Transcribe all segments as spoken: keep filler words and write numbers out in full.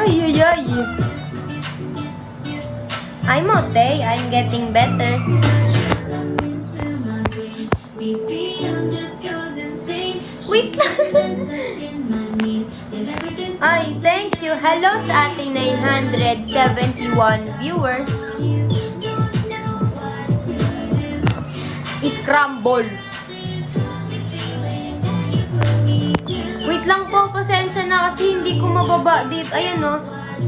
Ay, ay, ay. I'm okay. I'm getting better. Wait lang. Ay, thank you. Hello sa ating nine hundred seventy-one viewers. Scramble. Wait lang po. Pasensya na kasi hindi ko mababa dito. Ayan o.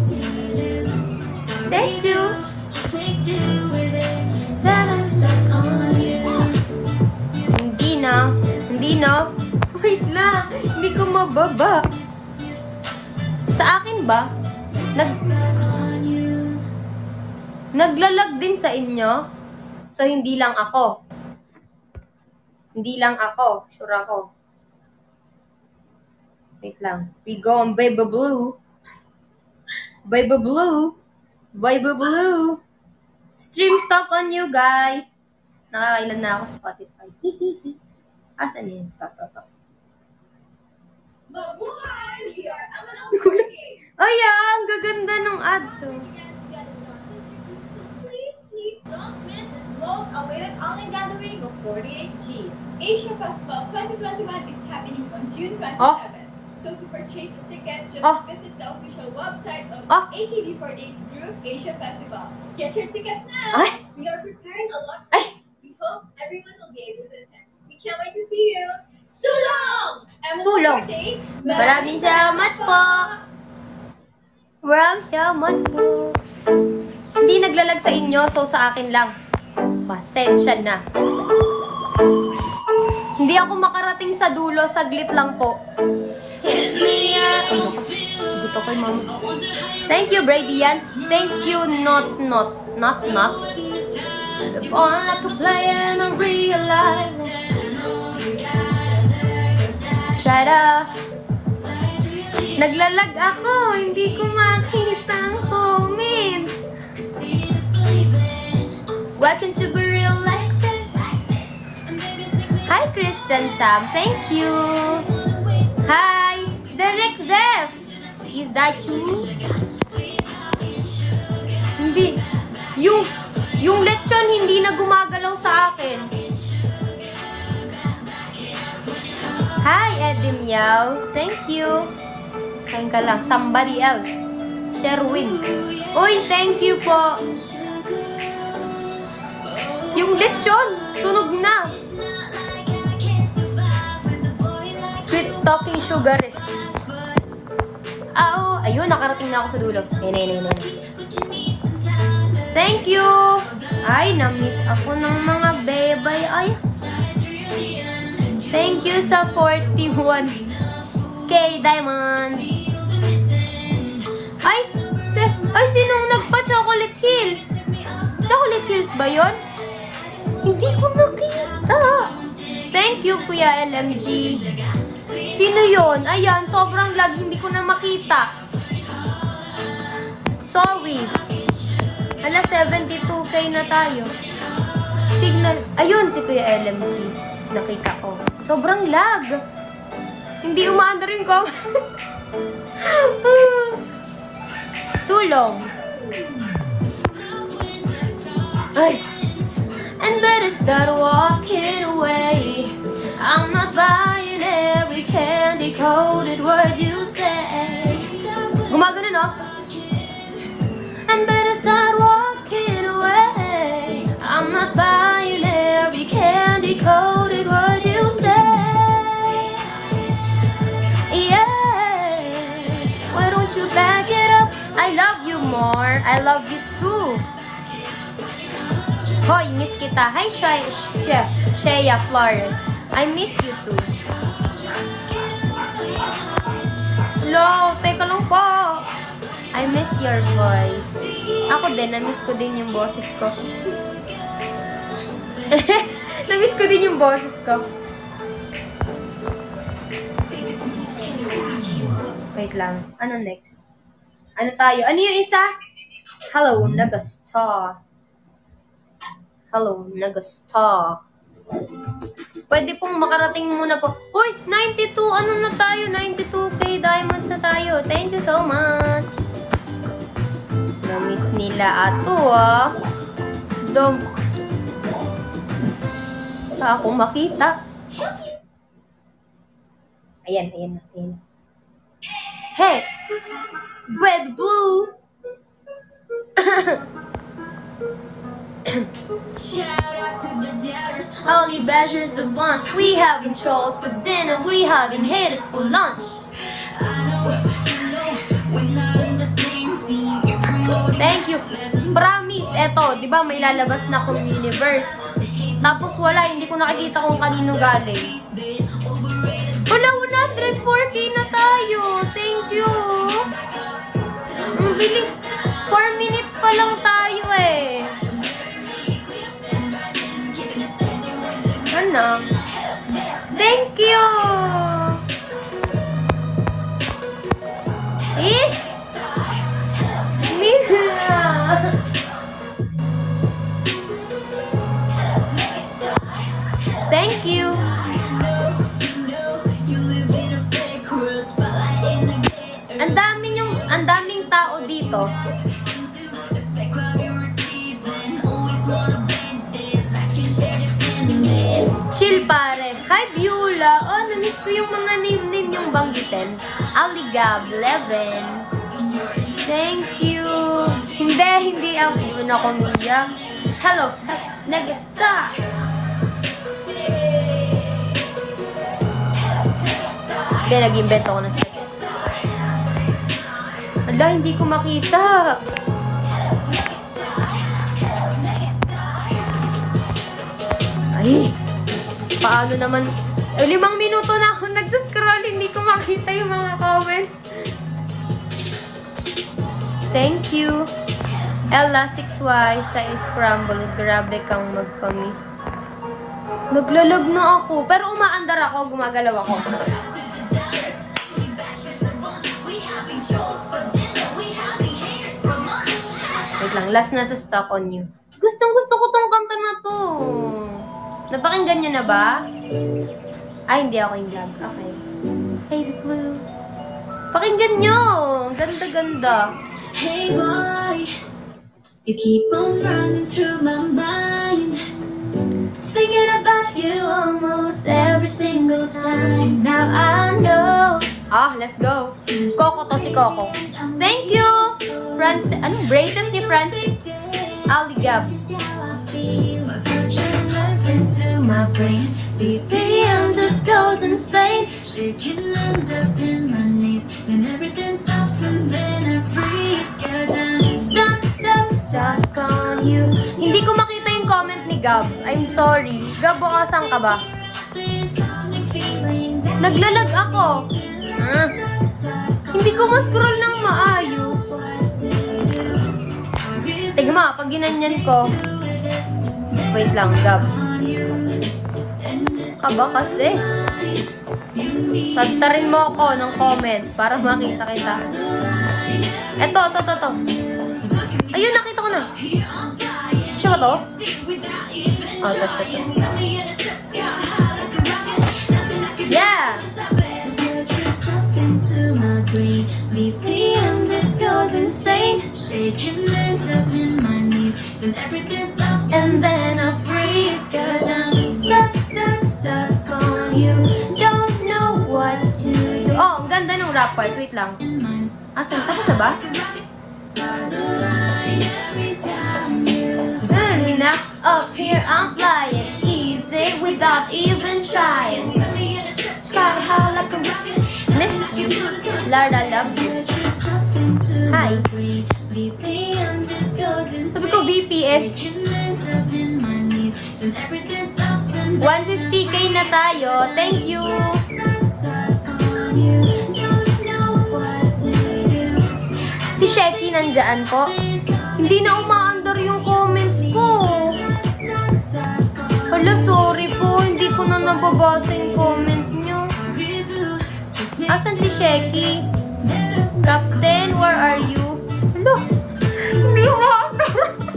Thank you. Hindi na. Hindi na. Wait lang. Hindi ko mababa. Sa akin ba? Nag... Naglalag din sa inyo? So, hindi lang ako. Hindi lang ako. Sure ako. Wait lang. We go on Baby Blue. Baby Blue. Baby Blue. Stream stop on you guys. Nakakailan na ako sa Spotify. Hihihi. Asan yun? Top, top, top. Ay, ang gaganda ng ads. Oh. Please, please don't miss this most awaited online gathering of forty-eight G. Asia Festival twenty twenty-one is happening on June twenty-seventh. Oh. So to purchase a ticket, just oh. visit the official website of oh. A K B forty-eight Group Asia Festival. Get your tickets now. Ay. We are preparing a lot. Ay. We hope everyone will be able to attend. We can't wait to see you. Sulong! Sulong! Maraming salamat po! Maraming salamat po! Hindi naglalag sa inyo, so sa akin lang. Pasensya na. Hindi ako makarating sa dulo, saglit lang po. Gusto kay mama. Thank you, Bradian. Thank you, not, not, not, not. Born like a player and I realize shut up. Naglalag ako. Hindi ko makita ang comment. Welcome to be real like this. Hi, Christian Sam. Thank you. Hi, Derek Zef. Is that you? Hindi. Yung, yung lechon hindi na gumagalaw sa akin. Hi, Edim Yao. Thank you. Kain ka lang. Somebody else. Sherwin. Uy, thank you po. Yung lechon, sunog na. Sweet talking sugarist. Ah, oh, ayun, nakarating na ako sa dulo. Ayun, ayun, ayun. Thank you. Ay, na-miss ako ng mga bebay. Ay, thank you sa forty-one K diamonds. Ay, ay, sinong nagpa-Chocolate Hills? Chocolate Hills ba yun? Hindi ko nakita. Thank you, Kuya L M G. Sino yun? Ayan, sobrang lag, hindi ko na makita. Sorry. Hala, seventy-two K na tayo. Signal. Ayun, si Kuya L M G. Nakita ko. Sobrang lag. Hindi umaandar yung ko. Sulong. Ay. And better start walking away. I'm not buying every candy-coated word you say. Gumagano, no? And better start walking away. I'm not buying every candy-coated word you say. Yeah. Why don't you back it up? I love you more. I love you too. Hoy, miss kita. Hi, Shea, Shea, Shea Flores. I miss you too. Hello, teka lang po. I miss your voice. Ako din, na-miss ko din yung boses ko. Na-miss ko din yung boses ko. Wait lang. Ano next? Ano tayo? Ano yung isa? Hello, Nagastar. Hello, Nagastar. Pwede pong makarating muna po. Uy, ninety-two. Ano na tayo? ninety-two K diamonds na tayo. Thank you so much. nila ato, ah. Dom. Wala akong makita. Ayan, ayan, ayan. Hey! Red Blue! Holy badges of lunch. We having trolls for dinners. We having haters for lunch. Thank you. Promise, eto, di ba may lalabas na akong universe. Tapos wala, hindi ko nakikita kung kanino galing. Wala, one hundred four K na tayo. Thank you. Ang bilis. four minutes pa lang tayo eh. Ano? Thank you. Eh? Misa. Thank you. Ang daming yung, ang daming tao dito. Chill pare. Hi Beulah. Oh, namiss ko yung mga name-name yung banggitin. Aligab, Leven. Thank you. Hindi, hindi ako. Yun ako miyak. Hello. Nag-star. Hindi, nag-invent ako ng steps. Ala, hindi ko makita. Ay, paano naman? Eh, limang minuto na ako nag-scroll, hindi ko makita yung mga comments. Thank you. Ella six Y sa Scramble. Grabe kang magpamis. Naglalag na ako. Pero umaandar ako, gumagalaw ako. Wait lang, last na sa stock on you. Gustong gusto ko tong kanta na to. Napakinggan nyo na ba? Ay, hindi ako yung vlog. Okay. Hey, Blue. Pakinggan nyo. Ganda-ganda. Hey, boy. You keep on running through my mind. Thinking about you almost every single time. Now I know. Ah, let's go. Coco to si Coco. Thank you. Francis. Ano? Braces ni Francis. Aligab. Into my brain, B P M just goes insane. Shaking ends up in my knees, then everything stops and then I freeze. Cause I'm stuck, stuck, stuck on you. Hindi ko makita yung comment ni Gab. I'm sorry. Gab, asan ka ba? Naglalag ako. Ah. Hindi ko ma-scroll ng maayos. Tiga ma, pag ginanyan ko. Wait lang, Gab. Kaba kasi. Tagtarin mo ako ng comment para makita kita. Eto, eto, eto, eto. Ayun, nakita ko na. Siya ba to? Oh, ito siya to. Yeah! B P M just goes insane. Shaking hands up in my knees, then everything stops and then I freeze. Cause I'm stuck, stuck, stuck on you. Don't know what to do. Oh, ang ganda ng rap part. Wait lang. Asan? Tapos na ba? Early now, up here I'm flying easy without even trying. Sky high like a rocket. Miss you, Larda, love you. Hi. Sabi ko V P eh. one fifty K na tayo. Thank you. Si Shecky nandyan po. Hindi na umaandar yung comments ko. Hala, sorry po. Hindi ko na nababasa yung comment nyo. Asan si Shecky? Captain, where are you? Hala, hindi umaandar.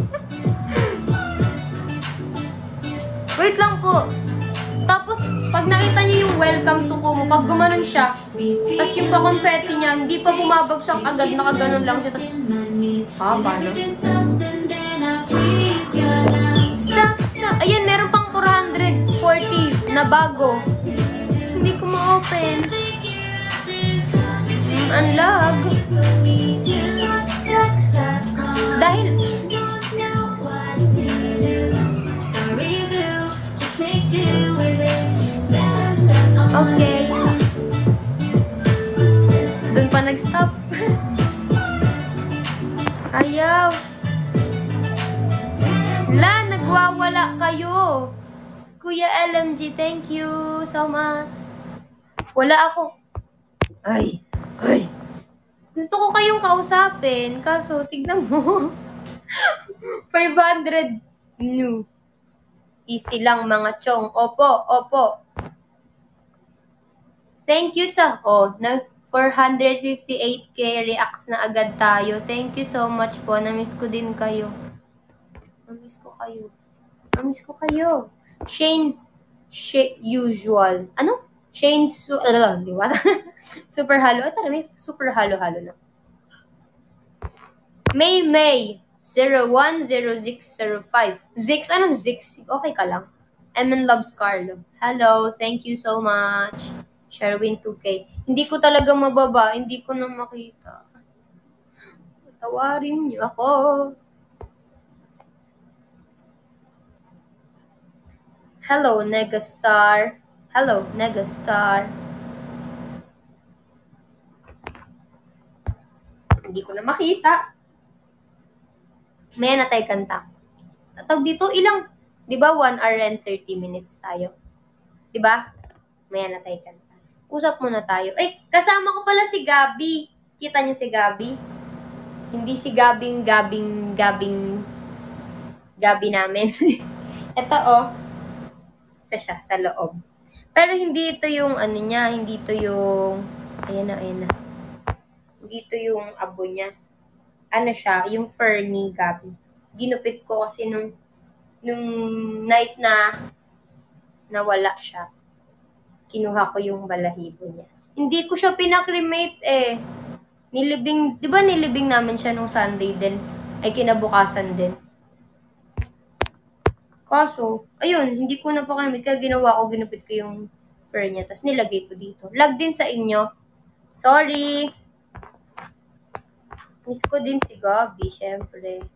Wait lang po. Tapos, pag nakita niyo yung welcome to Kumu, pag gumanon siya, tas yung pa-confetti niya, hindi pa bumabagsak agad, nakaganon lang siya, tas, ha, paano? Ayan, meron pang four hundred forty na bago. Hindi ko ma-open. Mm, unlock. Dahil... Okay. Doon pa nag-stop. Ayaw. La, nagwawala kayo. Kuya L M G, thank you so much. Wala ako. Ay, ay. Gusto ko kayong kausapin, kaso tignan mo. five hundred new. Easy lang mga chong. Opo, opo. Thank you sa, oh, na four hundred fifty-eight K reacts na agad tayo. Thank you so much po. Namiss ko din kayo. Namiss ko kayo. Namiss ko kayo. Shane, Shane usual. Ano? Shane, su uh, di ba? Super halo. Tara, may super halo-halo na. May May zero one zero six zero five. Zix, anong Zix? Okay ka lang. Emin loves Carlo. Hello, thank you so much. Sherwin two K. Hindi ko talaga mababa. Hindi ko na makita. Tawarin niyo ako. Hello, Negastar. Hello, Negastar. Hindi ko na makita. May natay kanta. Tawag dito, ilang, di ba, one hour and thirty minutes tayo? Di ba? May natay kanta. Usap muna tayo. Ay, kasama ko pala si Gabi. Kita niyo si Gabi? Hindi si Gabing, Gabing, Gabing, Gabi namin. Ito, oh. Ito siya, sa loob. Pero hindi ito yung, ano niya, hindi ito yung, ayan na, ayan na. Hindi ito yung abo niya. Ano siya, yung fur ni Gabi. Ginupit ko kasi nung, nung night na nawala siya. Kinuha ko yung balahibo niya. Hindi ko siya pinakremate eh. Nilibing, di ba nilibing namin siya nung Sunday din? Ay kinabukasan din. Kaso, ayun, hindi ko na pa-cremate. Kaya ginawa ko, ginupit ko yung fur niya. Tapos nilagay ko dito. Lag din sa inyo. Sorry. Miss ko din si Gabi, syempre.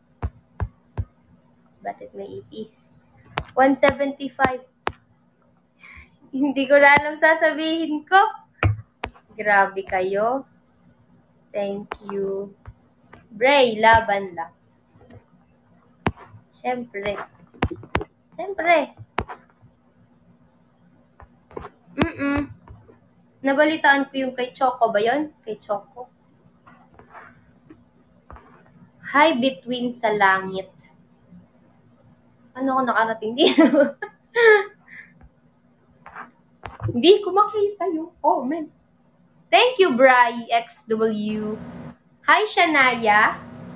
Bakit may ipis? one seventy-five. Hindi ko na alam sasabihin ko. Grabe kayo. Thank you. Bray, laban lang. Siyempre. Siyempre. Mm-mm. Nabalitaan ko yung kay Choco ba yun? Kay Choco. Hi, between sa langit. Ano ko nakarating dito? Hindi ko makita yung comment. Thank you, Bri X W. Hi, Shanaya.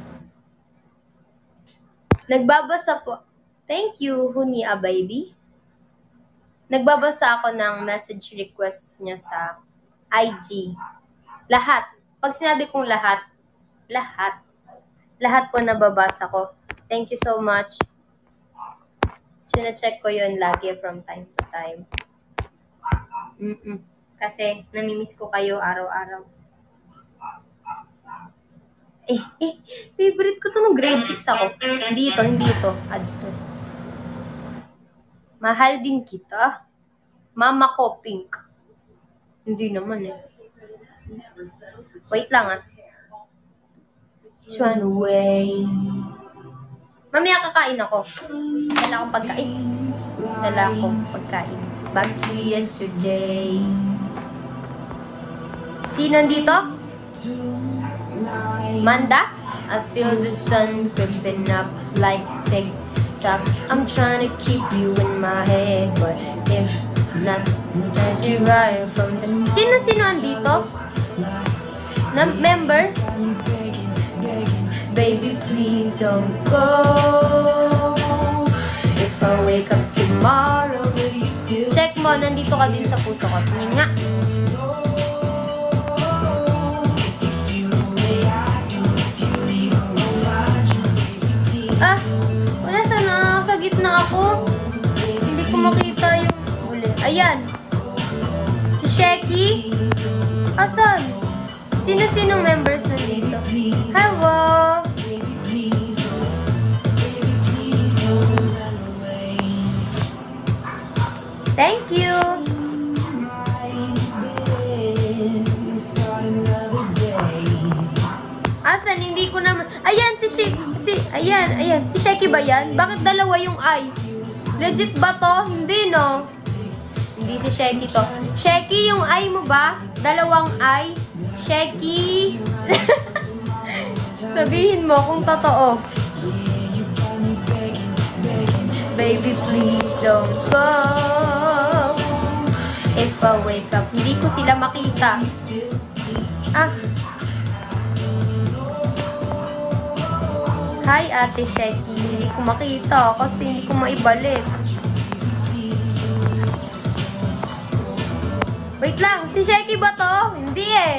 Nagbabasa po. Thank you, Hunia Baby. Nagbabasa ako ng message requests nyo sa I G. Lahat. Pag sinabi kong lahat, lahat. Lahat po nababasa ko. Thank you so much. Sina-check ko yun lagi from time to time. Mm-mm. Kasi namimiss ko kayo araw-araw. Eh, eh, favorite ko to nung grade six ako. Hindi ito, hindi ito. Ads to. Mahal din kita. Mama ko, pink. Hindi naman eh. Wait lang ah. Run away. Mamaya kakain ako. Dala akong pagkain. Dala akong pagkain. Back to yesterday. Sino nandito? Manda? I feel the sun creeping up like tick-tock. I'm trying to keep you in my head, but if not, says you're right from the... Sino-sino andito? Na members? Baby, please don't go. If I wake up tomorrow, will you still... Check mo, nandito ka din sa puso ko. Tingin nga. Ah, wala sana. Sa gitna ako. Asan? Sino-sino members nandito? Hello! Thank you! Asan? Hindi ko naman... Ayan, si Sheki. Si, ayan, ayan. Si Sheki ba yan? Bakit dalawa yung I? Legit ba to? Hindi, no? Hindi si Sheki to. Sheki, yung I mo ba? Dalawang I? Sheki. Sabihin mo kung totoo. Baby, please don't go. If I wake up, hindi ko sila makita. Ah. Hi, Ate Sheki. Hindi ko makita kasi hindi ko maibalik. Wait lang. Si Sheki ba to? Hindi eh.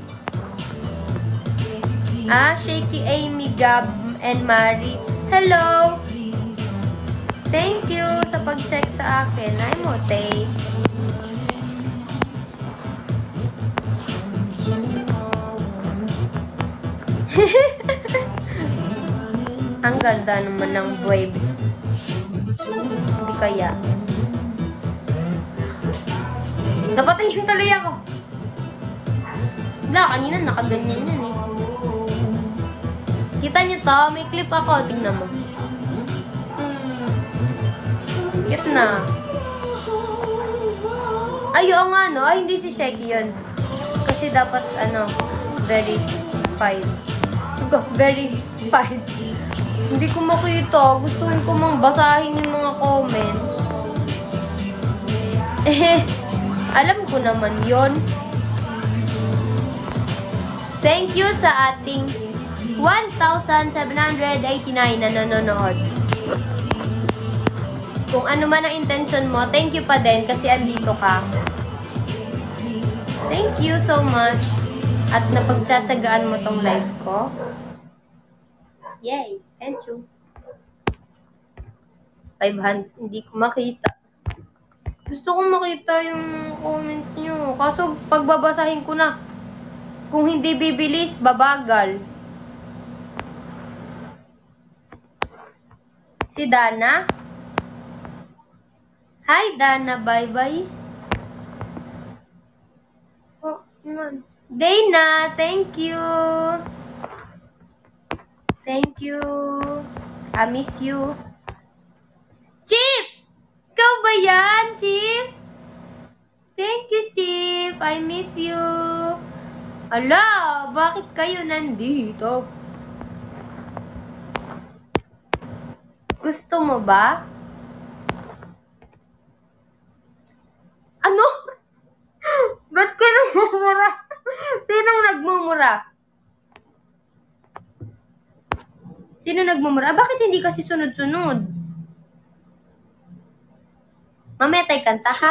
Ah, Sheki, Amy, Gab, and Mari. Hello. Thank you sa pag-check sa akin. I'm okay. Ang ganda naman ng wave. Hindi kaya. Napatingin tuloy ako. Wala, kanina nakaganyan yan eh. Kita niyo to? May clip ako. Tingnan mo. Kit na. Ay, oo nga no. Ay, hindi si Sheki yun. Kasi dapat, ano, verified. Verified. Hindi ko makita. Gustuin ko mang basahin yung mga comments. Eh, alam ko naman yon. Thank you sa ating one thousand seven hundred eighty-nine na nanonood. Kung ano man ang intention mo, thank you pa din kasi andito ka. Thank you so much. At napagtsatsagaan mo tong live ko. Yay! Thank you. five hundred. Hindi ko makita. Gusto kong makita yung comments nyo. Kaso, pagbabasahin ko na. Kung hindi bibilis, babagal. Si Dana? Hi, Dana. Bye-bye. Oh, man. Dana, thank you. Thank you. I miss you. Chief! Ikaw ba yan, Chief? Thank you, Chief. I miss you. Ala, bakit kayo nandito? Gusto mo ba? Ano? Ba't ka nagmumura? Sinong nagmumura? Sino nagmumura? Bakit hindi kasi sunod-sunod? Mamaya tayo kanta, ha?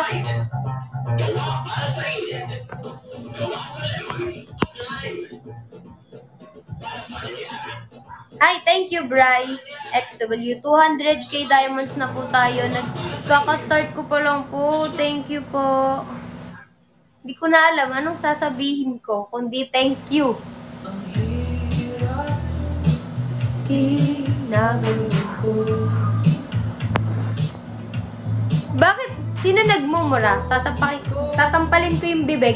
Hi, thank you, Bri. X W. two hundred K diamonds na po tayo. Nagkaka-start ko pa lang po. Thank you po. Hindi ko na alam anong sasabihin ko, kundi thank you. Bakit? Sino nagmumura? Sasapakin, tatampalin ko yung bibig.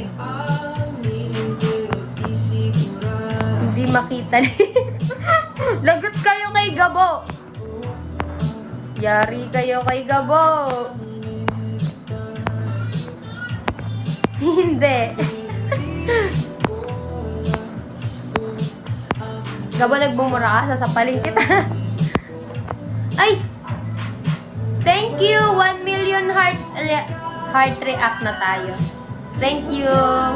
Hindi makita. Lagot kayo kay Gabo. Yari kayo kay Gabo. Hindi. Gabo, nagmumura ka, sasapaling kita. Ay! Thank you! one million hearts re heart react na tayo. Thank you!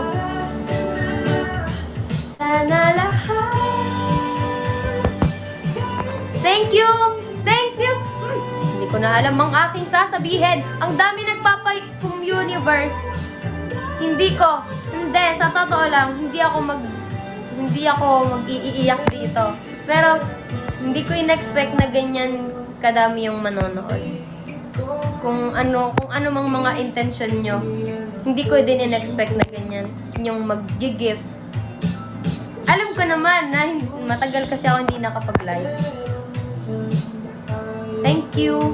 Sana lahat. Thank you! Thank you! Hmm. Hindi ko na alam ang aking sasabihin. Ang dami nagpapay-universe. Hindi ko. Hindi, sa totoo lang, hindi ako mag... Hindi ako mag-iiyak dito. Pero, hindi ko in-expect na ganyan kadami yung manonood. Kung ano, kung ano mang mga intention nyo, hindi ko din in-expect na ganyan. nyong mag-gift. Alam ko naman na matagal kasi ako hindi nakapag-live. Thank you.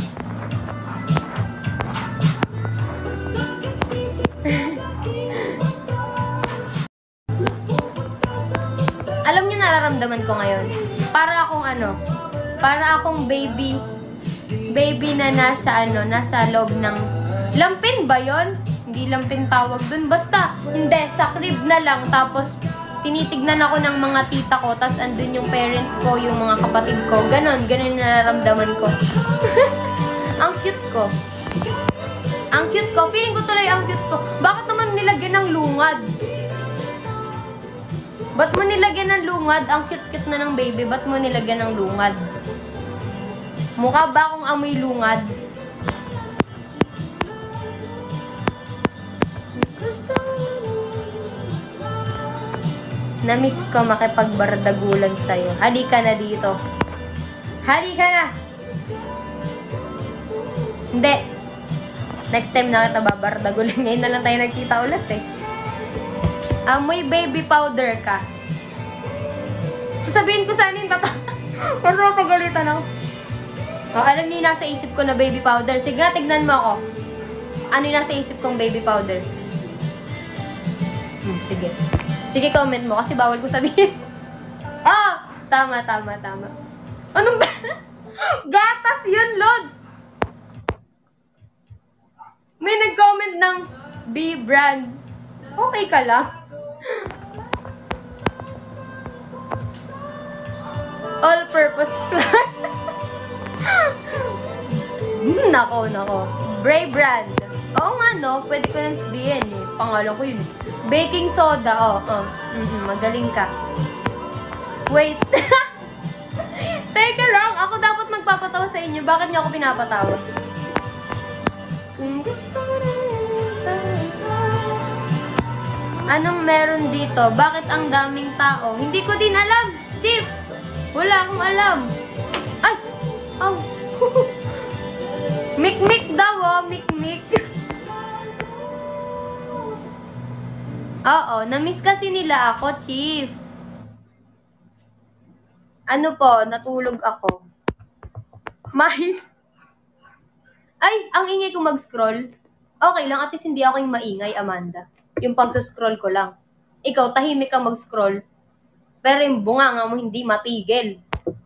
Alam niyo nararamdaman ko ngayon? Para akong ano, para akong baby, baby na nasa ano, nasa loob ng, lampin ba yon? Hindi lampin tawag dun. Basta, hindi, sa crib na lang. Tapos, tinitignan ako ng mga tita ko, tas andun yung parents ko, yung mga kapatid ko. Ganon, ganon yung nararamdaman ko. Ang cute ko. Ang cute ko. Feeling ko tuloy ang cute ko. Bakit naman nilagyan ng lungad? Ba't mo nilagyan ng lungad? Ang cute-cute na ng baby. Ba't mo nilagyan ng lungad? Mukha ba akong amoy lungad? Namiss ko makipagbardagulan sa'yo. Halika na dito. Halika na! Hindi. Next time na kita babardagulan. Ngayon na lang tayo nagkita ulit eh. Amoy baby powder ka. Sasabihin ko sana yung tata. Mas mapagalitan ako. O, alam niyo yung nasa isip ko na baby powder. Sige nga, tignan mo ako. Ano yung nasa isip kong baby powder? Hmm, sige. Sige, comment mo kasi bawal ko sabihin. Ah! Tama, tama, tama. Anong ba? Gatas yun, Lods! May nag-comment ng B-brand. Okay ka lang? All-purpose plan. hmm, nako, nako. Bray brand. Oo nga, no? Pwede ko nang sabihin eh. Pangalan ko yun. Baking soda. Oh, oh. Mm-hmm, magaling ka. Wait. Teka lang. Ako dapat magpapatawa sa inyo. Bakit niyo ako pinapatawa? Kung gusto na anong meron dito? Bakit ang daming tao? Hindi ko din alam, Chief. Wala akong alam. Ay! Aw! Mik-mik daw, oh. Mik-mik. Oo, namiss kasi nila ako, Chief. Ano po, natulog ako. Mahal. Ay, ang ingay ko mag-scroll. Okay lang, at least hindi ako yung maingay, Amanda. Yung pag-scroll ko lang. Ikaw, tahimik ka mag-scroll. Pero yung bunganga mo hindi matigil.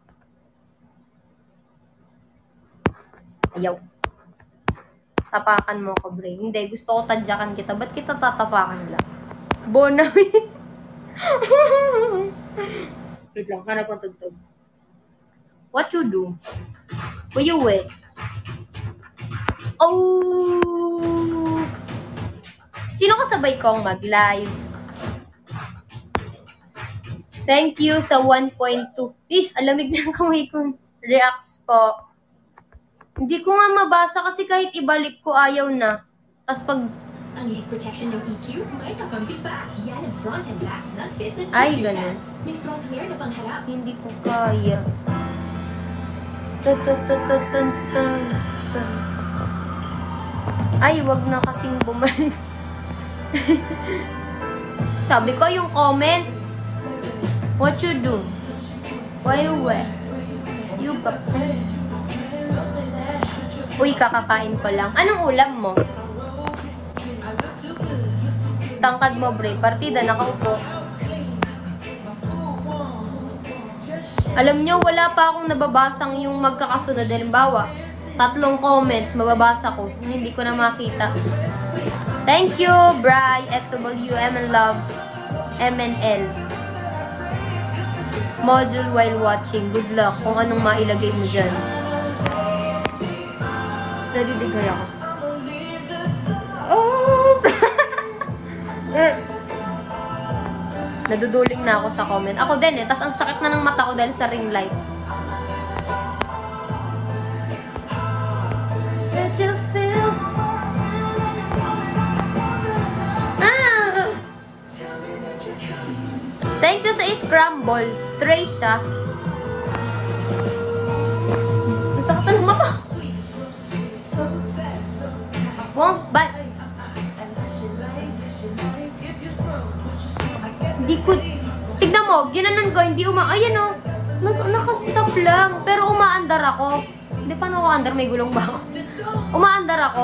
Ayaw. Tapakan mo ako, Bray. Hindi, gusto ko tadyakan kita. Ba't kita tatapakan lang? Bonawin. Wait lang, hanap ang tugtog. What you do? Who you with? Oh! Sino kasabay kong mag-live? Thank you sa one point two. Eh, alamig na ang kamay ko. Reacts po. Hindi ko nga mabasa kasi kahit ibalik ko ayaw na. Tapos pag... Ang lead protection ng E Q, may nakamping back. Yan ang front and back snug fit and ay, ganun. may front wear na pangharap. Hindi ko kaya. Ay, wag na kasing bumalik. Sabi ko yung comment. What you do? Why you wear? You got Uy, kakakain ko lang. Anong ulam mo? Tangkad mo, Bray. Partida, nakaupo. Alam nyo, wala pa akong nababasang yung magkakasunod. Halimbawa, tatlong comments, mababasa ko. Hindi ko na makita. Thank you, Bray, X W, M N Loves, M N L. Module while watching. Good luck kung anong mailagay mo dyan. Nadidigay ako. Oh! Naduduling na ako sa comment. Ako din eh. Tas ang sakit na ng mata ko dahil sa ring light. Did you feel? Ah! Thank you sa scramble. Trace siya. Ang sakit na ng mata. Wong, but Hindi ko, tignan mo, ginanon ko, hindi uma, ayan o, nag, nakastop lang, pero umaandar ako. Hindi, paano ako andar? May gulong ba ako? Umaandar ako.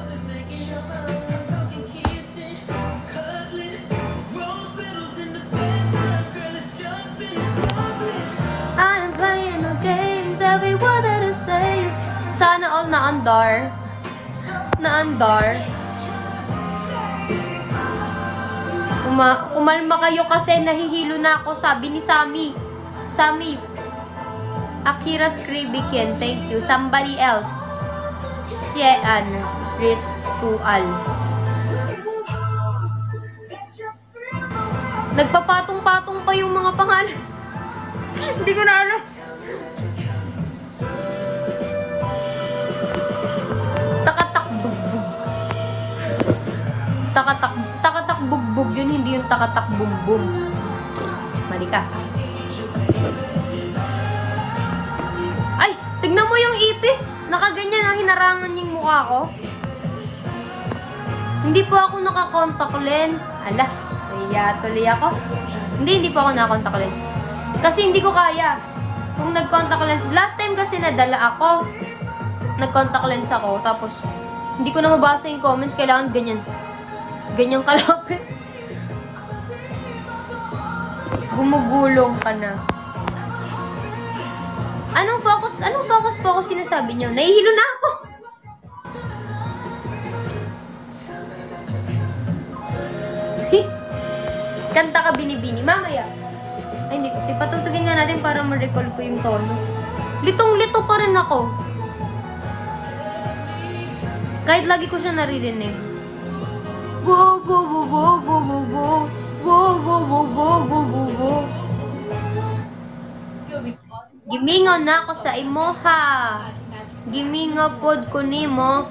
I'm playing no games, every word that I say is sana all naandar. Naandar. Uma, umalma kayo kasi nahihilo na ako, sabi ni Sammy. Sammy. Akira's Kribikin, thank you. Somebody else. Shean Ritual. Nagpapatong-patong pa yung mga pangalan. Hindi ko na alam. Takatak bugbog. Takatak, takatak bugbog yun, hindi yung takatak bumbum. Mali ka. Ay, tignan mo yung ipis. Nakaganyan ang hinarangan yung mukha ko. Hindi po ako naka-contact lens. Ala, kaya tuloy ako. Hindi, hindi po ako naka-contact lens. Kasi hindi ko kaya. Kung nag-contact lens, last time kasi nadala ako. Nag-contact lens ako, tapos hindi ko na mabasa yung comments, kailangan ganyan. Ganyang kalapit. Gumugulong ka na. Anong focus, anong focus focus sinasabi nyo? Nahihilo na ako. Kanta ka binibini. Mamaya. Ay, hindi kasi. Patutugin nga natin para ma-recall ko yung tono. Litong-lito pa rin ako. Kahit lagi ko siya naririnig. Wo, wo, wo, wo, wo, wo, wo. Wo, wo, wo, wo, wo, wo, wo. Gimingaw na ako sa imo, ha. Gimingaw pod ko nimo.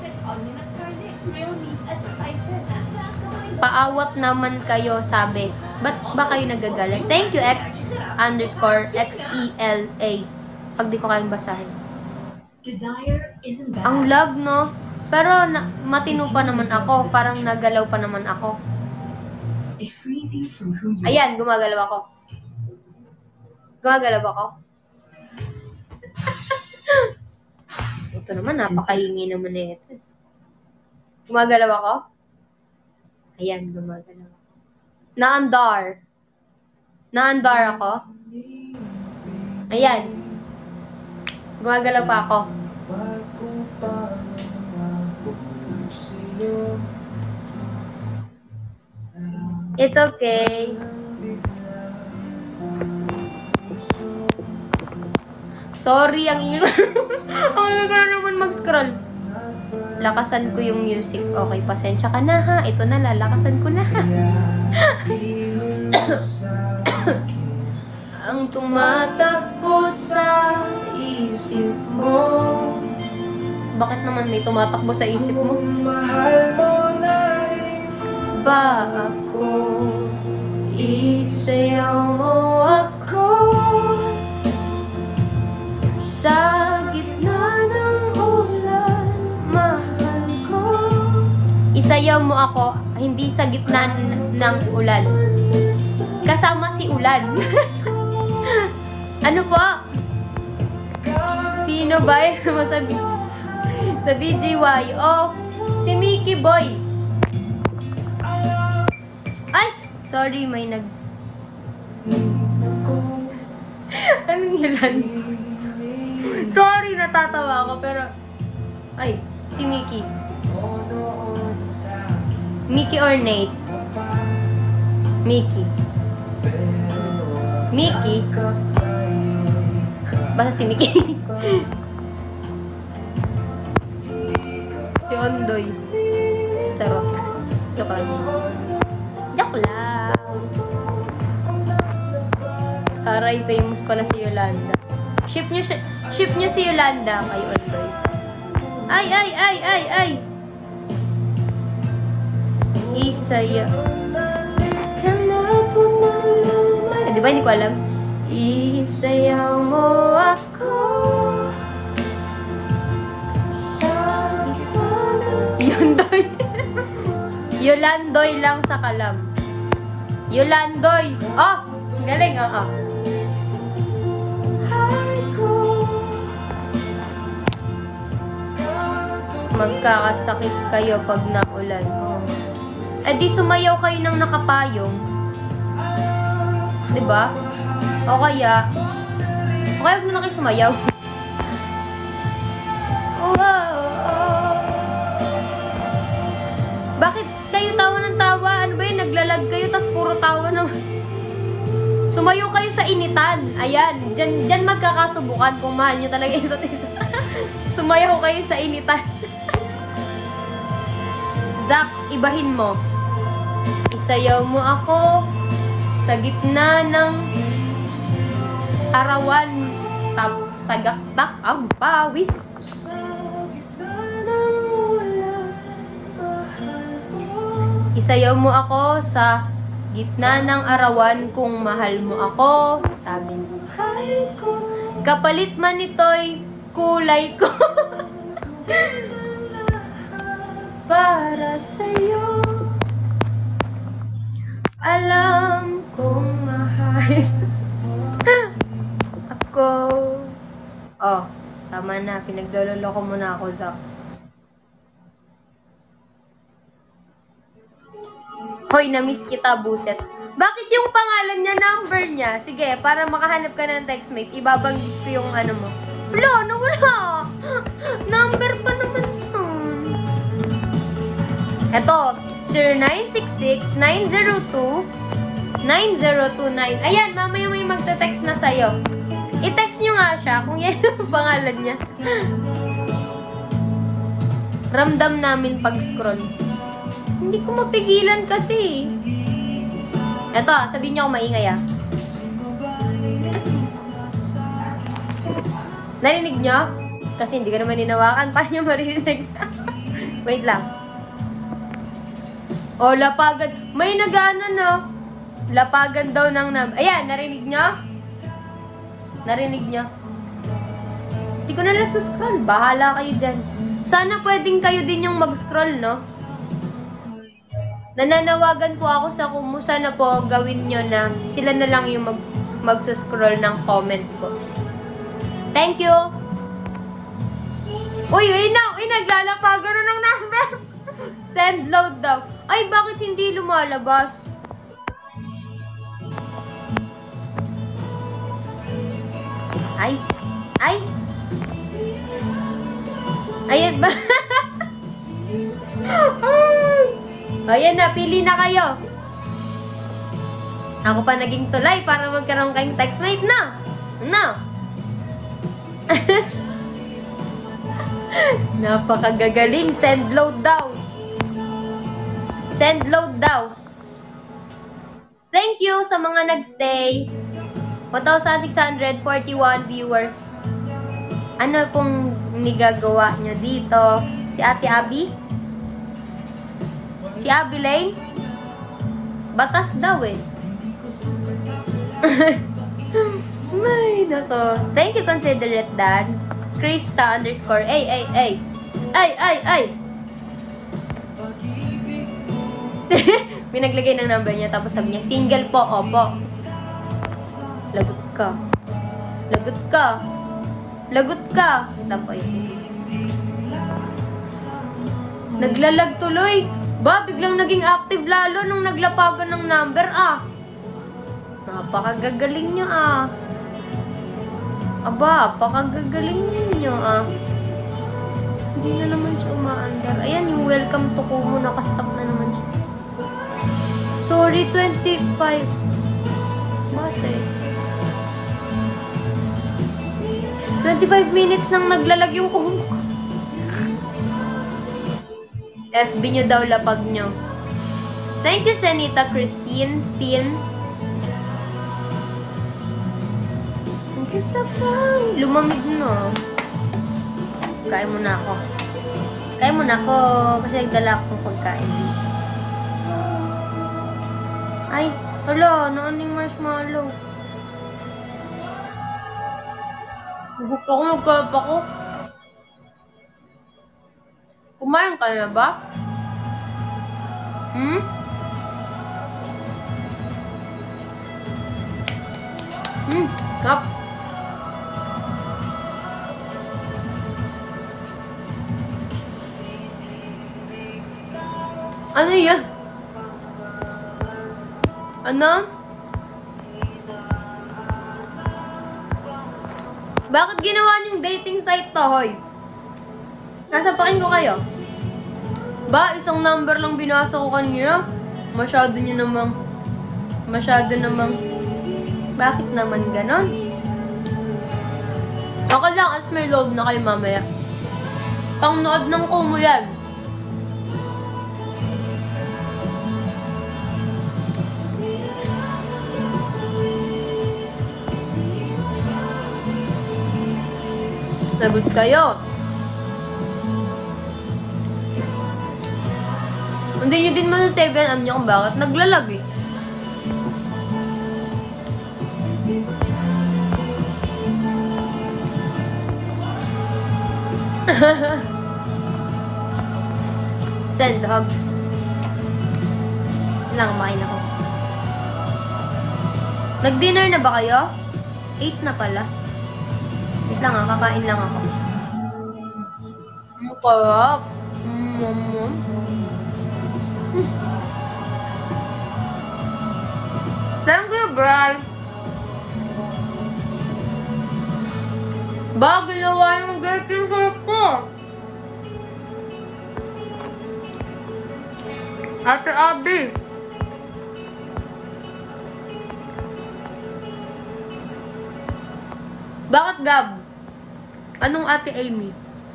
Paawat naman kayo, sabi. Ba't ba kayo nagagalit? Thank you, X underscore X E L A. Pag di ko kayong basahin. Ang lag, no? Pero na, matino pa naman ako. Parang nagalaw pa naman ako. Ayan, gumagalaw ako. Gumagalaw ako. Ito naman, napakahingi naman na ito. Gumagalaw ako? Ayan, gumagalaw ako. Naandar. Naandar ako. Ayan. Gumagalaw pa ako. It's okay. Sorry, ang inyo. Ang inyo ko na naman mag-scroll. Lakasan ko yung music. Okay, pasensya ka na, ha. Ito na, lalakasan ko na, ha. Ang tumatakbo sa isip mo. Bakit naman may tumatakbo sa isip mo? Ba ako, isayaw mo ako sa gitna ng ulan, mahal ko. Isayaw mo ako, hindi sa gitna ng ulan. Kasama si ulan. Ano po? Sino ba yung sumasabi? Sa B G Y. Oh, si Mickey Boy. Ay! Sorry, may nag... Anong yulan? Sorry, natatawa ako, pero... Ay, si Mickey. Mickey or Nate? Mickey. Mickey? Basta si Mickey. Si Ondoy. Charot. Joke lang. Joke lang. Taray, famous pala si Yolanda. Ship nyo, ship nyo si Yolanda kay Ondoy. Ay, ay, ay, ay, ay! Isaya. Eh, di ba hindi ko alam? Isayaw mo ako sa Yondoy. Yolandoy lang sa kalam. Yolandoy. Oh, galing, oo. Magkakasakit kayo pag naulan. Oh. Eh di sumayaw kayo ng nakapayong. Diba? O kaya, o kaya huwag mo na kayo sumayaw. Wow. Bakit kayo tawa ng tawa? Ano ba yun? Naglalag kayo, tas puro tawa naman. Sumayo kayo sa initan. Ayan. Diyan, diyan magkakasubukan kung mahal nyo talaga isa't isa. Sumayaw kayo sa initan. Zach, ibahin mo. Isayaw mo ako sa gitna ng arawan. Tagaktak ang pawis. Isayaw mo ako sa gitna ng arawan kung mahal mo ako. Sabi mo, kapalit man ito'y kulay ko. Para sa'yo, alam kong mahal ako. Oh, tama na. Pinagloloko mo na ako, Zach. Hoy, na-miss kita, buset. Bakit yung pangalan niya, number niya? Sige, para makahanap ka ng textmate, ibabanggit ko yung ano mo. Wala, nawala. Number pa naman yun. Eto, zero nine six six nine zero two nine zero two nine. Ayan, mamaya may magte-text na sa'yo. I-text nyo nga siya kung yan ang pangalan niya. Ramdam namin pag-scroll. Hindi ko mapigilan kasi. Eto, sabihin nyo ako maingay ah. Narinig nyo? Kasi hindi ka naman ninawakan. Paano nyo marinig? Wait lang. O, lapagan. May nagana no. Lapagan daw ng nam. Ayan, narinig nyo? Narinig nyo? Hindi ko na lang scroll. Bahala kayo dyan. Sana pwedeng kayo din yung mag-scroll, no? Nananawagan po ako sa kumu. Sana po gawin nyo na sila na lang yung mag mag-scroll ng comments po. Thank you! Uy, uy, na! Uy, naglalapagan na ng number! Send load daw. Ay, bakit hindi lumalabas? Ay. Ay. Ayan ba? Ayan na, pili na kayo. Ako pa naging tulay para magkaroon kayong textmate na. No. Napakagagaling. Send load daw. Send load daw. Thank you sa mga nagstay. one thousand six hundred forty-one viewers. Ano pong nigagawa nyo dito? Si Ate Abby? Si Abby Lane? Batas daw eh. May nako. Thank you, considerate Dan. Krista underscore. Ay, ay, ay. Ay, ay, ay. May naglagay ng number niya, tapos sabi niya, single po, opo. Lagot ka. Lagot ka. Lagot ka. Tapos, naglalag tuloy. Ba, biglang naging active lalo nung naglapagan ng number, ah. Napakagagaling niyo, ah. Aba, napakagagaling niyo, ah. Hindi na naman siya umaandar. Ayan, yung welcome to Kumu, nakastop na naman siya. Sorry, twenty-five. Bakit? twenty-five minutes nang naglalag yung Kumu. F B nyo daw, lapag nyo. Thank you, Senita Christine. Tin. Thank you, stop lang. Lumamig na. Kain muna ako. Kain muna ako kasi nagdala akong pagkain. Ay, hala, naan yung marshmallow. Nagbuka ako, nagkapa ko. Kumain ka na ba? Hmm? Hmm, kap. Ano yan? Ano? Bakit ginawa niyong dating site to, hoy? Nasapakin ko kayo. Ba, isang number lang binasa ko kanina. Masyado niyo namang... Masyado namang... Bakit naman ganon? Okay lang at may load na kayo mamaya. Pangnood ng Kumu yan. Sagot kayo. Hindi nyo din masasave yan. Alam nyo kung bakit? Naglalag eh. Send hugs. Lang, makain ako. Nag-dinner na ba kayo? eight na pala. Wait lang ah, kakain lang ako. Ang sarap. Mm-hmm. Thank you, Bri. Ba, ginawa yung dating site ko. Ate Abby. Bakit, Gab? Anong Ate Amy?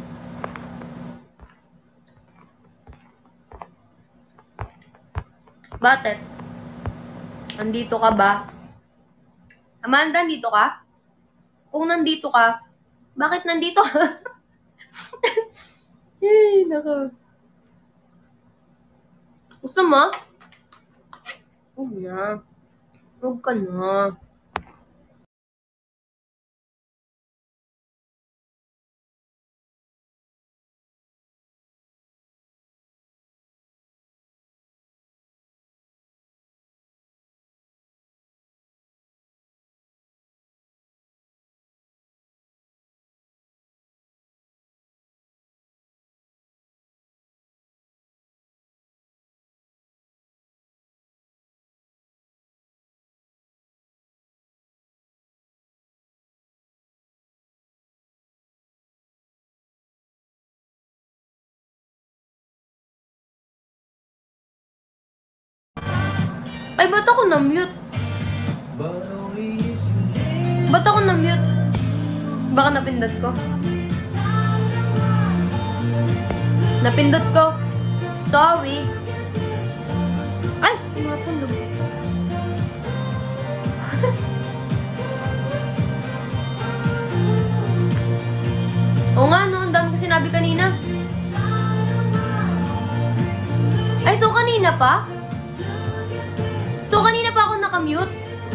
Bakit? Andito ka ba? Amanda, nandito ka? Kung nandito ka, bakit nandito ka? Hey, nako. Gusto mo? Huwag na. Huwag ka na. Ay, ba't ako na-mute? Ba't ako na-mute? Baka napindot ko. Napindot ko. Sorry. Ay, napindot. Oo nga, no. Ang dami ko sinabi kanina. Ay, so kanina pa? So, kanina pa ako nakamute.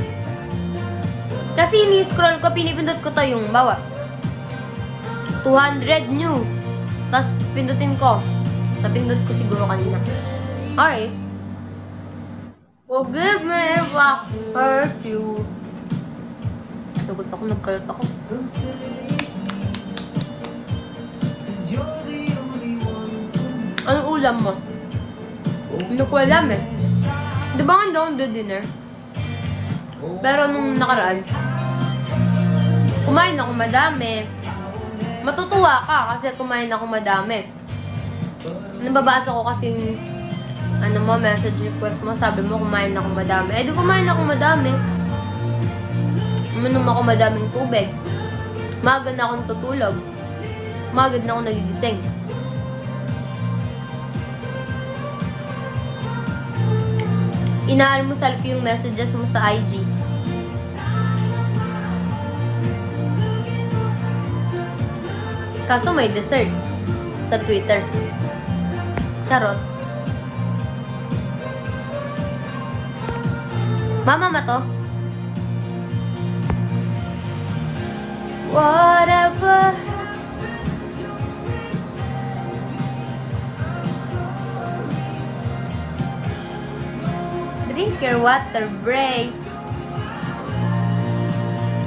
Kasi ni-scroll ko, pinipindot ko to yung bawa. two hundred new. Tapos, pindutin ko. Napindot ko siguro kanina. Alright. Forgive me if I hurt you. Sagot ako, nagkalat ako. Anong ulam mo? Hindi ko alam eh. Di ba nga doon do dinner? Pero nung nakaraan, kumain ako madami. Matutuwa ka kasi kumain ako madami. Nababasa ko kasi ano mo, message request mo, sabi mo kumain ako madami. Eh di kumain ako madami. Uminom ako madaming tubig. Magad na akong tutulog. Magad na ako nagigising. Inaalmusal ko yung messages mo sa I G. Kaso may dessert sa Twitter. Charot. Mama ma to? Whatever. Drink your water, Bray.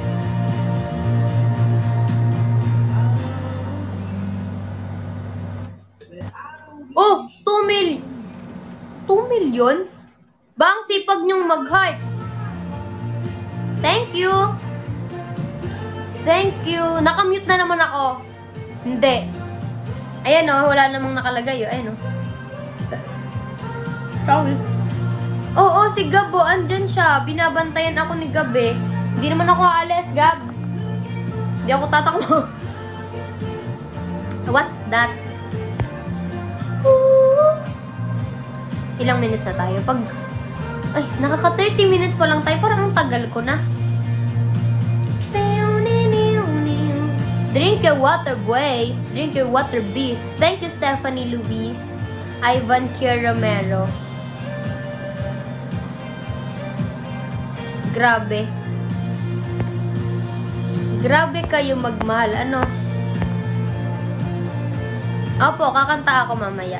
million? Ba, ang sipag niyong mag-heart. Thank you. Thank you. Nakamute na naman ako. Hindi. Ayan o, wala namang nakalagay o. Ayan o. Sorry. Oo, si Gab o, andyan siya. Binabantayan ako ni Gab eh. Hindi naman ako aalis, Gab. Hindi ako tatakbo. What's that? Ooh. Ilang minutes na tayo? Pag... Ay, nakaka thirty minutes pa lang tayo. Parang ang tagal ko na. Drink your water, boy. Drink your water, B. Thank you, Stephanie Luis. Ivan Kier Romero. Grabe. Grabe kayo magmahal. Ano? Opo, kakanta ako mamaya.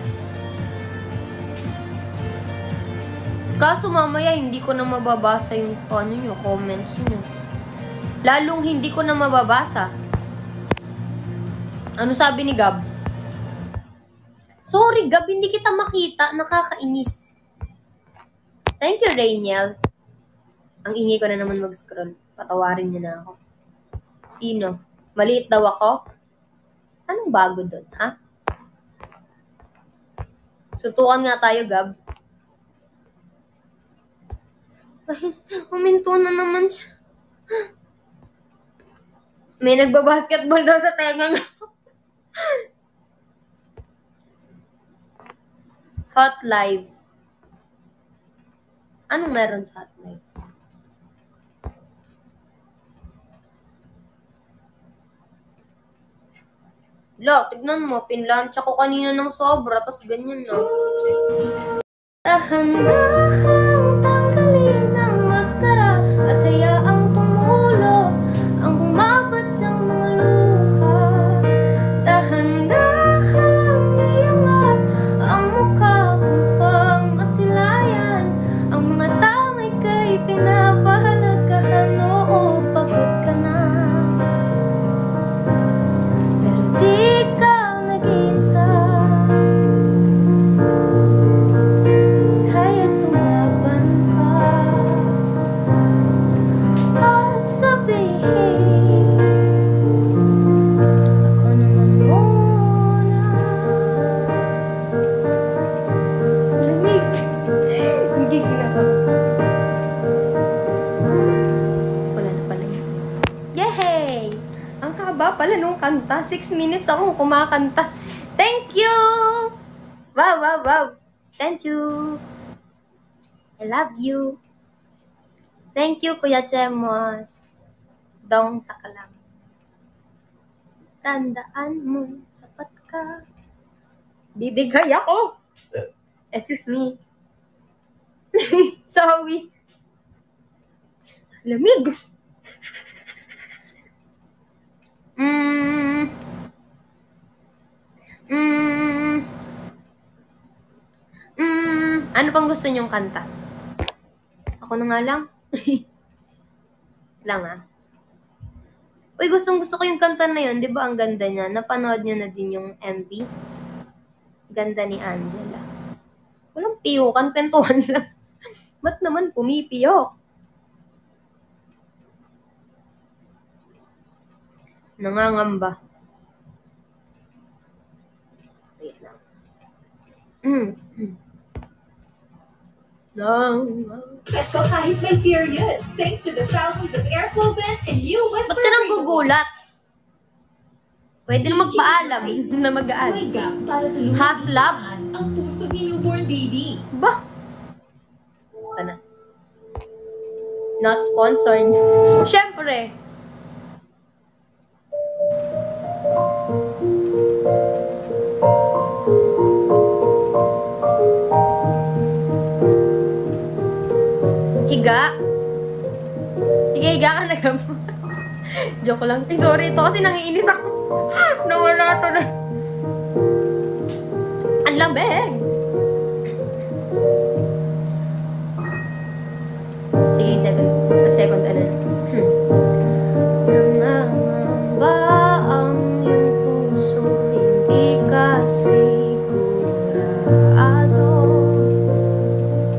Kaso mamaya hindi ko na mababasa yung ano nyo, comments nyo. Lalong hindi ko na mababasa. Ano sabi ni Gab? Sorry, Gab, hindi kita makita. Nakakainis. Thank you, Rainiel. Ang ingay ko na naman mag-scroll. Patawarin niyo na ako. Sino? Maliit daw ako? Anong bago doon, ha? Sutukan nga tayo, Gab. Ay, huminto na naman siya. May nagbabasketball daw sa tenga nga. Hot live. Anong meron sa hot live? Lo, tignan mo, pinlansya ko kanina ng sobra, tas ganyan na. Dahan-dahang tanggalin ang maskara at hayaang tumulo ang bumabat siyang mga luha. Dahan-dahang iangat ang mukha upang masilayan ang mga taong ika'y pinapahalagahan. Oo, pagod ka na, pero di ka nag-isa. Kaya tumaban ka at sabihin, ako naman muna. Lamig. Nagiging ako. Wala na pala yun. Yay! Ang haba pala nung kanta. Six minutes ako kumakanta. Thank you! Wow, wow, wow. Thank you. I love you. Thank you, Kuya Chemos. Dong sa kalam. Tandaan mo, sapat ka. Bibigay ako. Excuse me. Sorry. Lamig. Mm. Mm. Mm. Ano pang gusto niyong kanta? Ako na nga lang. Lang ah. Uy, gustong gusto ko yung kanta na yun. Di ba ang ganda niya? Napanood niyo na din yung M V? Ganda ni Angela. Walang piyukan, kwentuhan lang. Ba't naman pumipiyok? Nangangamba. Wait lang. Mm. Mm. Kesko kahit may period, thanks to the thousands of airflow vents and new Whisper. Ba't ka nang gugulat? Pwede na magpaalam na mag-add. Haslab? Ang puso ni newborn baby. Ba? Ito na. Not sponsored. Siyempre. Higa. Higa, higa ka na gamo. Joke lang. Ay, sorry. Ito kasi nangiinis ako. Nawala to na. Ang lamig. Sige, second. A second, ano. Hmm. Nangangamba ang iyong puso, hindi ka sigurado.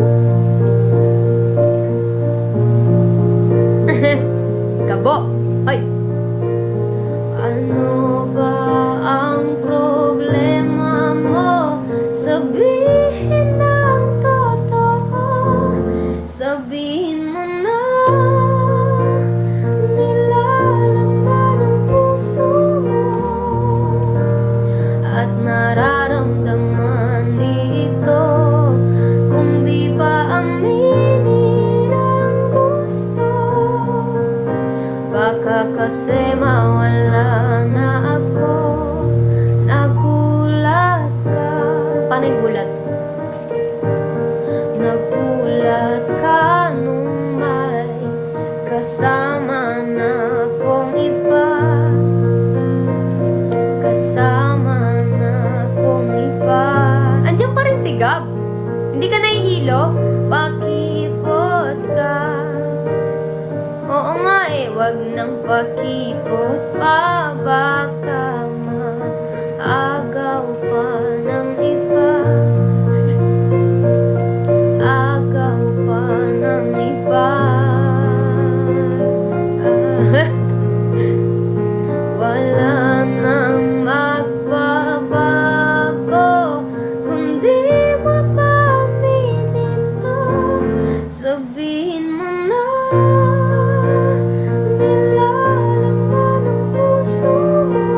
Gabo. Ay. Ano ba ang problema mo? Sabihin ng totoo. Sabihin mo na nilalaman ang puso mo at nararamdaman ito. Kung di pa aminin ang gusto, baka kasi mawala na ako. Nagulat ka. Paano yung gulat? Nagulat ka nung may kasama na akong iba. Kasama na akong iba. Andiyan pa rin si Gab. Hindi ka nahihilo? Pakipot ka. Oo nga eh, wag nang pakipot pa. Baka maagaw pa ng iba. Agaw pa ng iba. Ah, wala nang magbabago kung di mo pa aminin to. Sabihin mo na nilalaman ang puso mo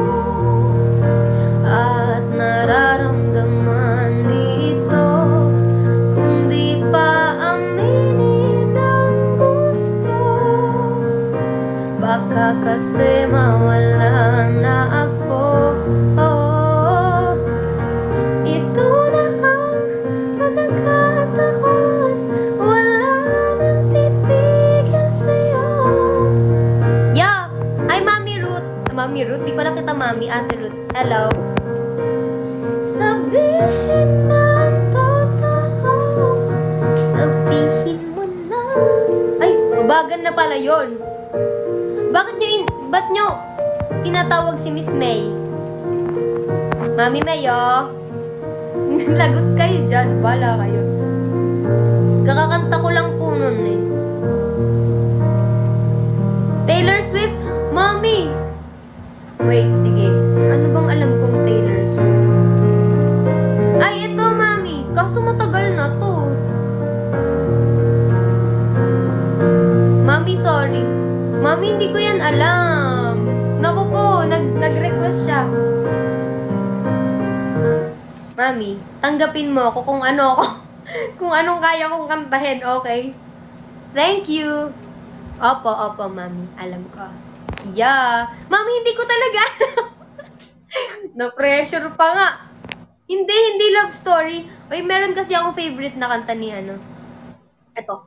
at nararamdaman ito. Kung di pa aminin ang gusto, baka kasi mawala na ako. Oh, ito na ang pagkakataon. Wala nang pipigil sa'yo. Yeah! Ay, Mami Ruth. Mami Ruth? Di pala kita Mami. Ate Ruth. Hello. Sabihin ng totoo. Sabihin mo na. Ay, mabagal na pala yon. Bakit nyo, in, ba't nyo tinatawag si Miss May? Mami May, oh. Lagot kayo dyan. Bala kayo. Kakakanta ko lang po nun eh. Taylor Swift? Mami! Wait, sige. Ano bang alam kong Taylor Swift? Ay, ito, Mami. Kaso matagal na to. Mami, sorry. Mami, hindi ko yan alam. Naku po, nag nag-request siya. Mami, tanggapin mo ako kung ano ako. Kung anong kaya kong kantahin, okay? Thank you. Opo, opo, Mami. Alam ko. Yeah. Mami, hindi ko talaga alam. Na-pressure pa nga. Hindi, hindi love story. Uy, meron kasi akong favorite na kanta ni ano. Ito.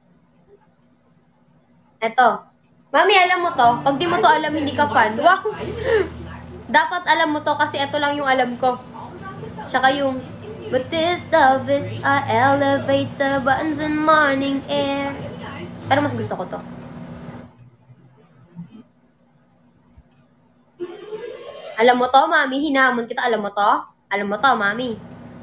Ito. Mami, alam mo to? Pag di mo to alam, hindi ka fan. Wow! Dapat alam mo to kasi ito lang yung alam ko. Tsaka yung but this love is a elevator, buttons in morning air. Pero mas gusto ko to. Alam mo to, Mami? Hinahamon kita. Alam mo to? Alam mo to, Mami?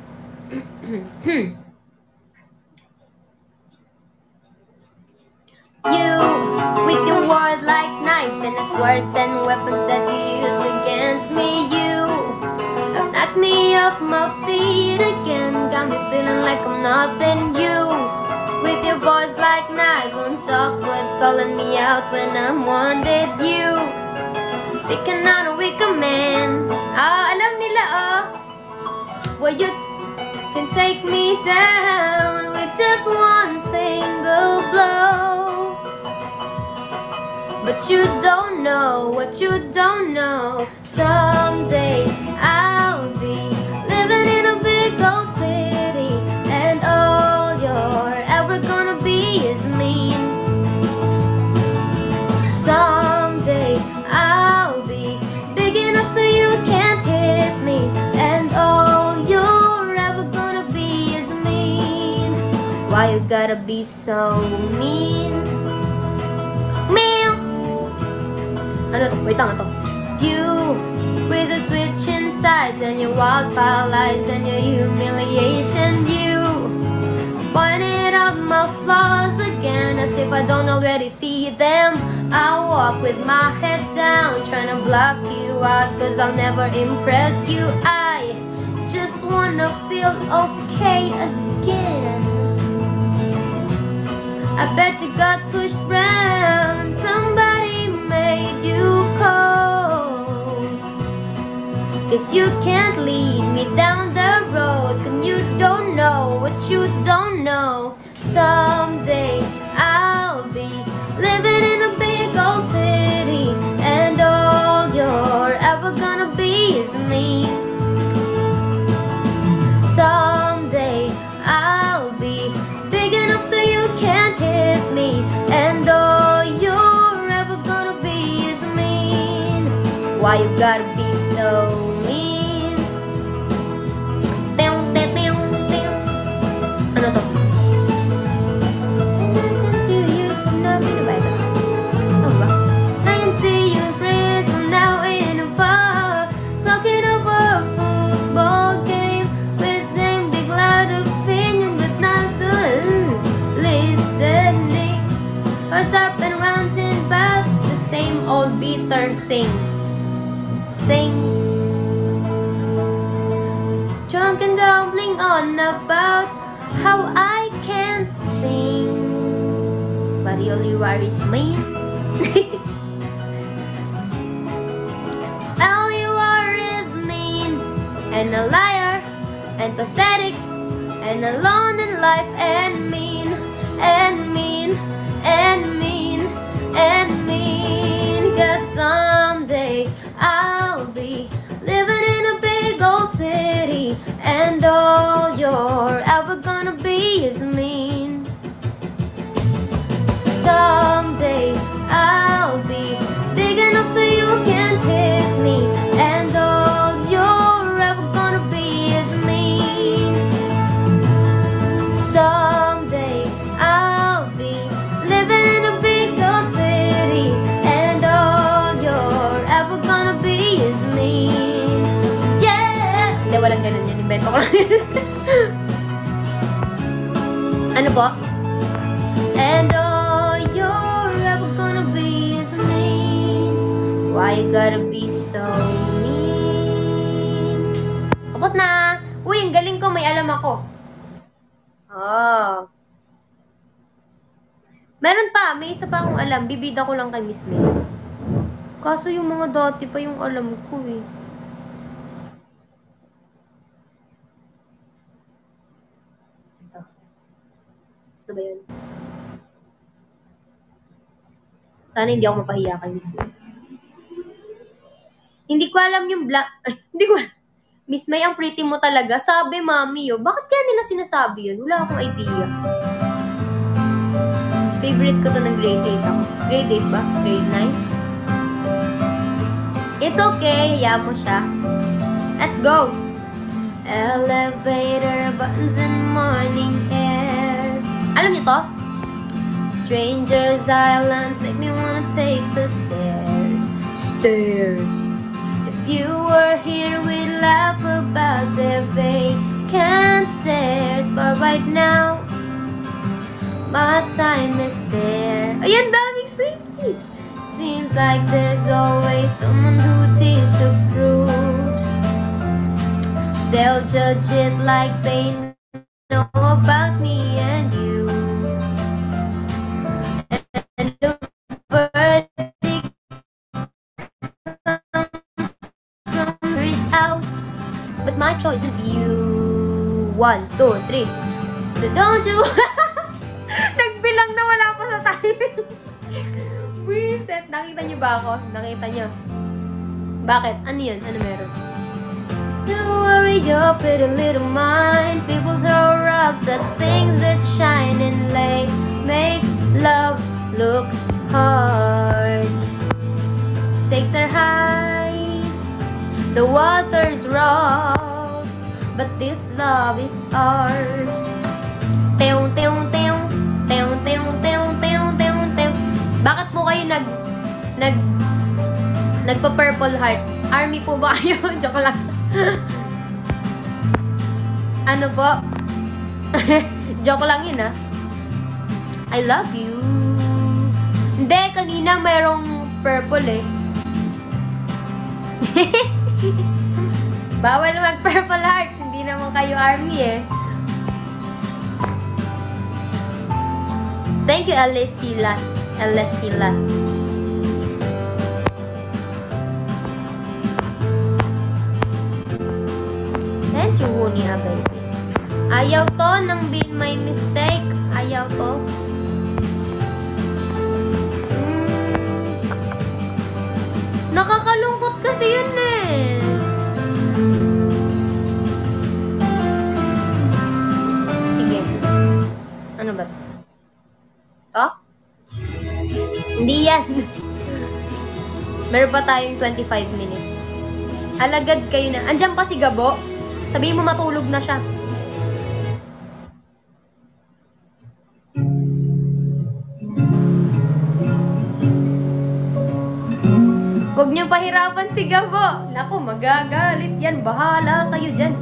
You, with your words like knives and as words and weapons that you use against me. You have knocked me off my feet again, got me feeling like I'm nothing. You, with your voice like knives on chalkboard, calling me out when I'm wanted. You, picking out a weaker man. Ah, alam nila, oh. Well, you can take me down with just one single blow. But you don't know what you don't know. Someday I'll be living in a big old city, and all you're ever gonna be is mean. Someday I'll be big enough so you can't hit me, and all you're ever gonna be is mean. Why you gotta be so mean? Meow. Ano to? Wait lang, ano to? You, with the switching sides and your wildfire lies and your humiliation. You, pointed as if I don't already see them. I walk with my head down, trying to block you out, cause I'll never impress you. I just wanna feel okay again. I bet you got pushed round, somebody made you cold. Cause you can't lead me down the road, cause you don't know what you don't know. Someday I'll be living in a big old city, and all you're ever gonna be is me. Someday I'll be big enough so you can't hit me, and all you're ever gonna be is mean. Why you gotta be so mean? Teong, te, teong, teong. Ano to? I can see you years from now. Ano ba ito? Ano ba? I can see you friends from now in a bar, talking over a football game with them big loud opinion, but not the listening, or stopping ranting about the same old bitter things. Things. Drunk and rambling on about how I can't sing, but all you are is me. All you are is mean, and a liar, and pathetic, and alone in life, and mean, and mean, and mean, and mean. Cause someday I'll be living in a big old city, and all you're ever gonna be is mean. Someday I'll be big enough so you can't hit me, and all you're ever gonna be is mean. Someday I'll be living in a big old city, and all you're ever gonna be is mean. Yeah! Hindi, walang ganun yun. Invento ko lang. Ano po? And all you're ever gonna be is mean. Why you gotta be so mean? Kapot na! Uy, ang galing ko. May alam ako. Oh. Meron pa. May isa pa akong alam. Bibida ko lang kay Miss May. Kaso yung mga dati pa yung alam ko eh. Ito. Ito ba yun? Sana hindi ako mapahiya kay Miss May. Hindi ko alam yung black... Ay, hindi ko alam. Miss May, ang pretty mo talaga. Sabi, mami, yo. Bakit kaya nila sinasabi yun? Wala akong idea. Favorite ko to ng grade eight ako. Grade eight ba? Grade nine? It's okay. Hayaan mo siya. Let's go. Elevator buttons and morning air. Alam niyo to? Strangers islands make me wanna take the stairs. Stairs. If you were here, we'd laugh about their vacant stares. But right now, my time is there. Ayan, daming safeties. Seems like there's always someone who disapproves. They'll judge it like they know about me and you. And the verdict comes from is out, but my choice is you. One, two, three. So don't you... Nagbilang na wala pa sa timing. Wiset, nakita niyo ba ako? Nakita niyo. Bakit? Ano yun? Ano meron? Don't worry your pretty little mind. People throw rocks at things that shine and lay. Makes love looks hard. Stakes are high. The water's rough, but this love is ours. Teong, teong, teong. Teong, teong, teong, teong, teong, teong. Bakit po kayo nag... Nag... Nagpa-purple hearts? Army po ba kayo? Joke lang. Ano po? Joke lang yun, ah. I love you. Hindi, kanina mayroong purple eh. Bawal mag-purple hearts. Hindi naman kayo army eh. Thank you, Alessilas. Alessilas. Thank you, Wuni Abel. Ayaw to ng Be My Mistake. Ayaw to. Hmm. Nakakalungkot kasi yun eh. Sige. Ano ba? Oh? Hindi yan. Meron pa tayong twenty-five minutes. Alagad kayo na. Andiyan pa si Gabo. Sabihin mo matulog na siya. Huwag niyo pahirapan si Gabo. Naku, magagalit yan. Bahala kayo dyan.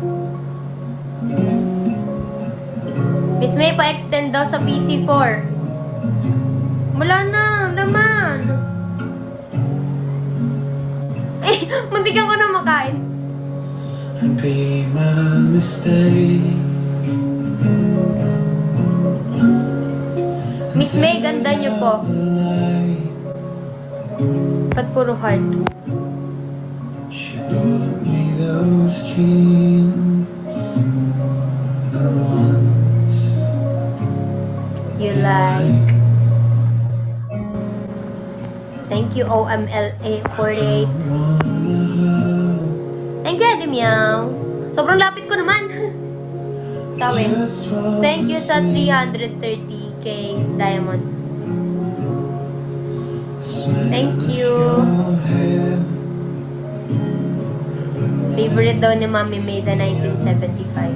Miss May, pa-extend daw sa P C four. Wala na, naman. Eh, muntikan ko na makain. Be my mistake. Miss May, ganda niyo po. Ba't puro heart? She bought me those jeans, the ones You like. Thank you, O M L A forty-eight. Thank you, Eddie Meow. Sobrang lapit ko naman. Sabi. Thank you sa three hundred thirty K diamonds. Thank you. Favorite daw ni Mami May the nineteen seventy-five.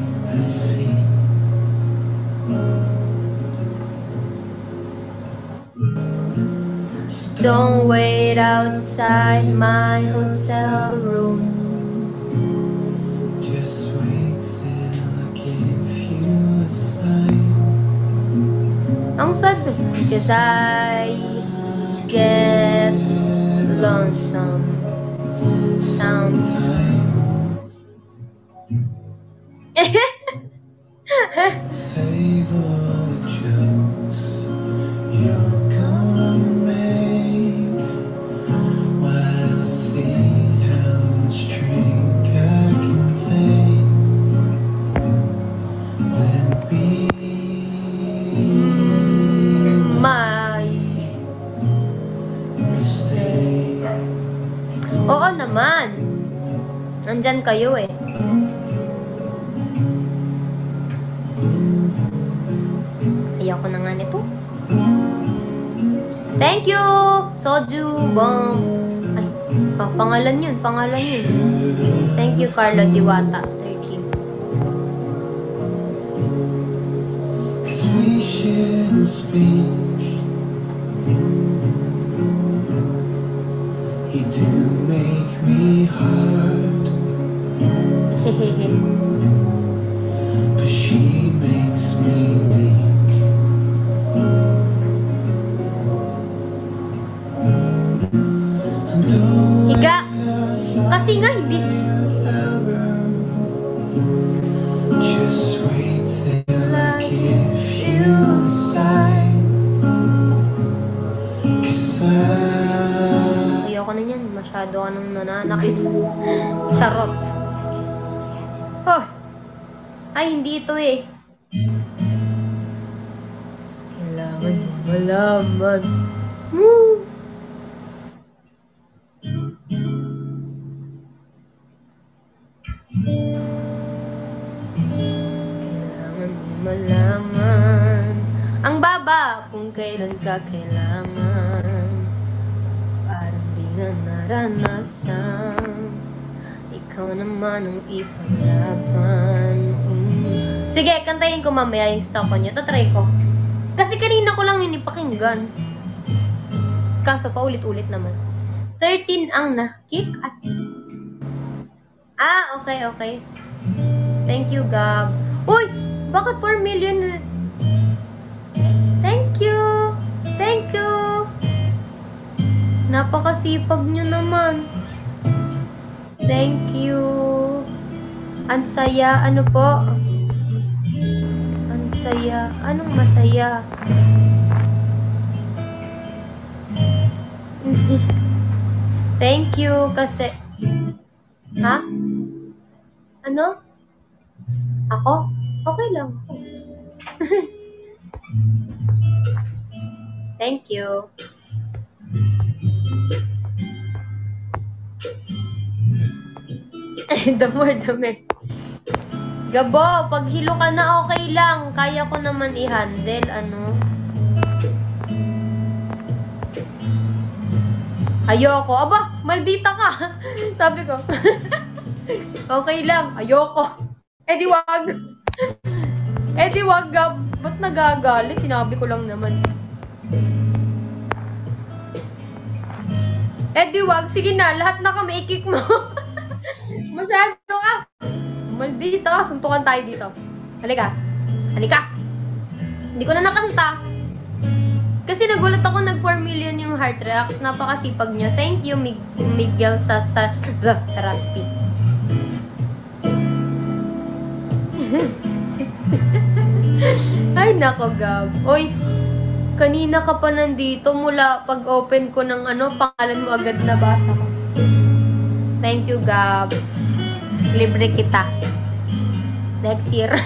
Don't wait outside my hotel room. Just wait till I give you a sign. Ang sad. Cause I get lonesome sometimes. Save all the jokes you're gonna make while I see how much drink I can take. Then be My mistake. Oo naman. Nandyan kayo eh. Ayoko na nga nito. Thank you! Soju Bomb. Ay, oh, pangalan yun. Pangalan yun. Thank you, Carlo Diwata. thirteen. Cause we shouldn't speak. You do make me hard, Hehehe. but she makes me weak. And though Higa. I Kasi nga, hindi. just wait till I give you a sign. Cause I Ayoko na yan. Masyado ka nang nananakit. Charot. Oh. Ay, hindi ito eh. Kailangan mo malaman. Woo! Kailangan mo malaman. Ang baba kung kailan ka kailangan. Parang di nga naranasan. Ikaw naman ang ipaglaban. Mm. Sige, kantayin ko mamaya yung stock ko nyo. Tatry ko. Kasi kanina ko lang yun ipakinggan. Kaso paulit-ulit naman. thirteen ang na-kick at... Ah, okay, okay. Thank you, Gab. Uy! Bakit four million? Thank you! Napakasipag nyo naman. Thank you. Ang saya. Ano po? Ang saya. Anong masaya? Thank you kasi... Ha? Ano? Ako? Okay lang. Thank you. The more the merrier. Gabo, pag hilo ka na okay lang. Kaya ko naman i-handle. Ano? Ayoko. Aba, maldita ka. Sabi ko. Okay lang. Ayoko. Eh di wag. Eh di wag, Gab. Ba't nagagalit? Sinabi ko lang naman. Eh di wag. Sige na, lahat na kami. I-kick mo. Masyado ka. Maldita. Suntukan tayo dito. Halika. Halika. Hindi ko na nakanta. Kasi nagulat ako, nag four million yung heart reacts. Napakasipag niya. Thank you, Mig Miguel sa, sa, sa Raspi. Ay, nako, Gab. Oy, kanina ka pa nandito. Mula pag-open ko ng ano, pangalan mo agad nabasa ko. Thank you, Gab. Libre kita. Next year.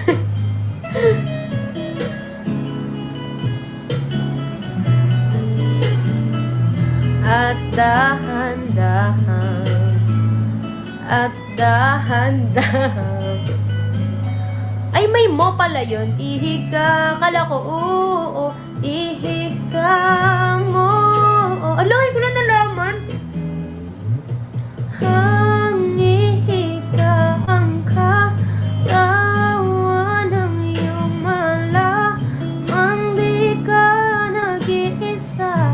At dahan-dahan, at dahan-dahan. Ay, may mo pala yun. Ihika, kala ko, oo, ihika mo. Alahin ko na nalaman. Ang ihika ang katawan ng iyong malamang di ka nag-iisa.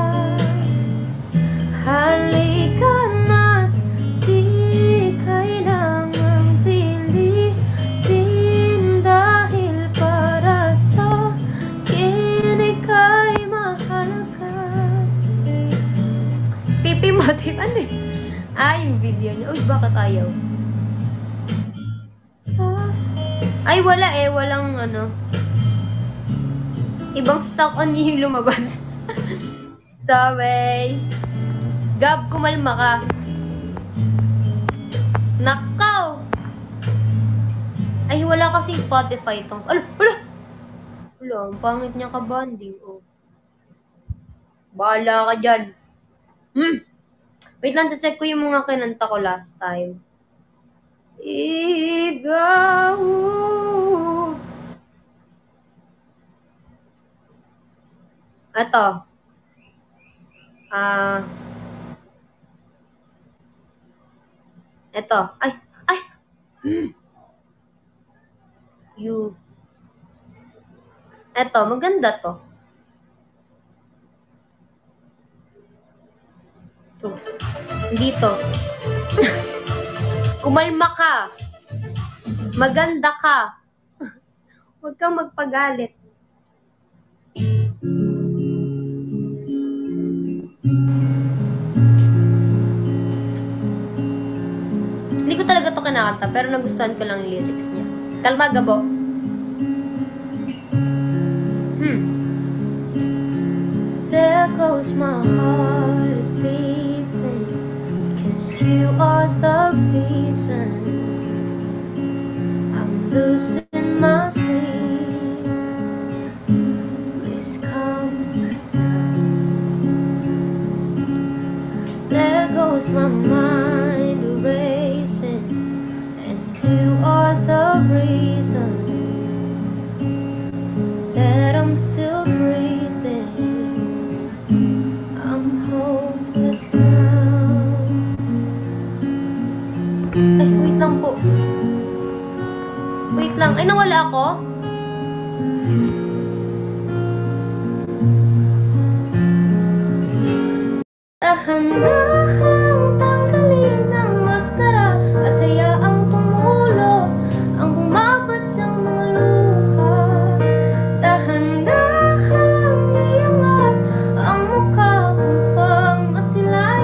Halika na't di kailangang pilitin dahil para sa akin ika'y mahalaga. Pipi mo, tip, ano eh? Ah, yung video niya. Uy, bakit ayaw? Ay, wala eh. Walang ano. Ibang stock on yung lumabas. Sorry. Gab, kumalma ka. Nakaw! Ay, wala kasing Spotify itong... Ala! Ala! Ala, ang pangit niya ka-banding. Oh. Bahala ka dyan. Hmm. Wait lang, check ko yung mga kinanta ko last time. Ikaw. Ito. Ah... Uh, Eto. Ay! Ay! You. Eto. Maganda to. To. Dito. Kumalma ka. Maganda ka. Huwag kang magpagalit. Hindi ko talaga to kinakanta, pero nagustuhan ko lang yung lyrics niya. Kalma, Gabo. Hmm. There goes my heart beating, 'cause you are the reason I'm losing my sleep. Please come back now. There goes my mind racing, and you are the reason that I'm still breathing. I'm hopeless now. Ay, wait lang po. Wait lang. Ay, nawala ako? Dahan-dahang tanggalin ang maskara at hayaang tumulo ang bumabadyang mga luha. Dahan-dahang iangat ang mukha upang masilayan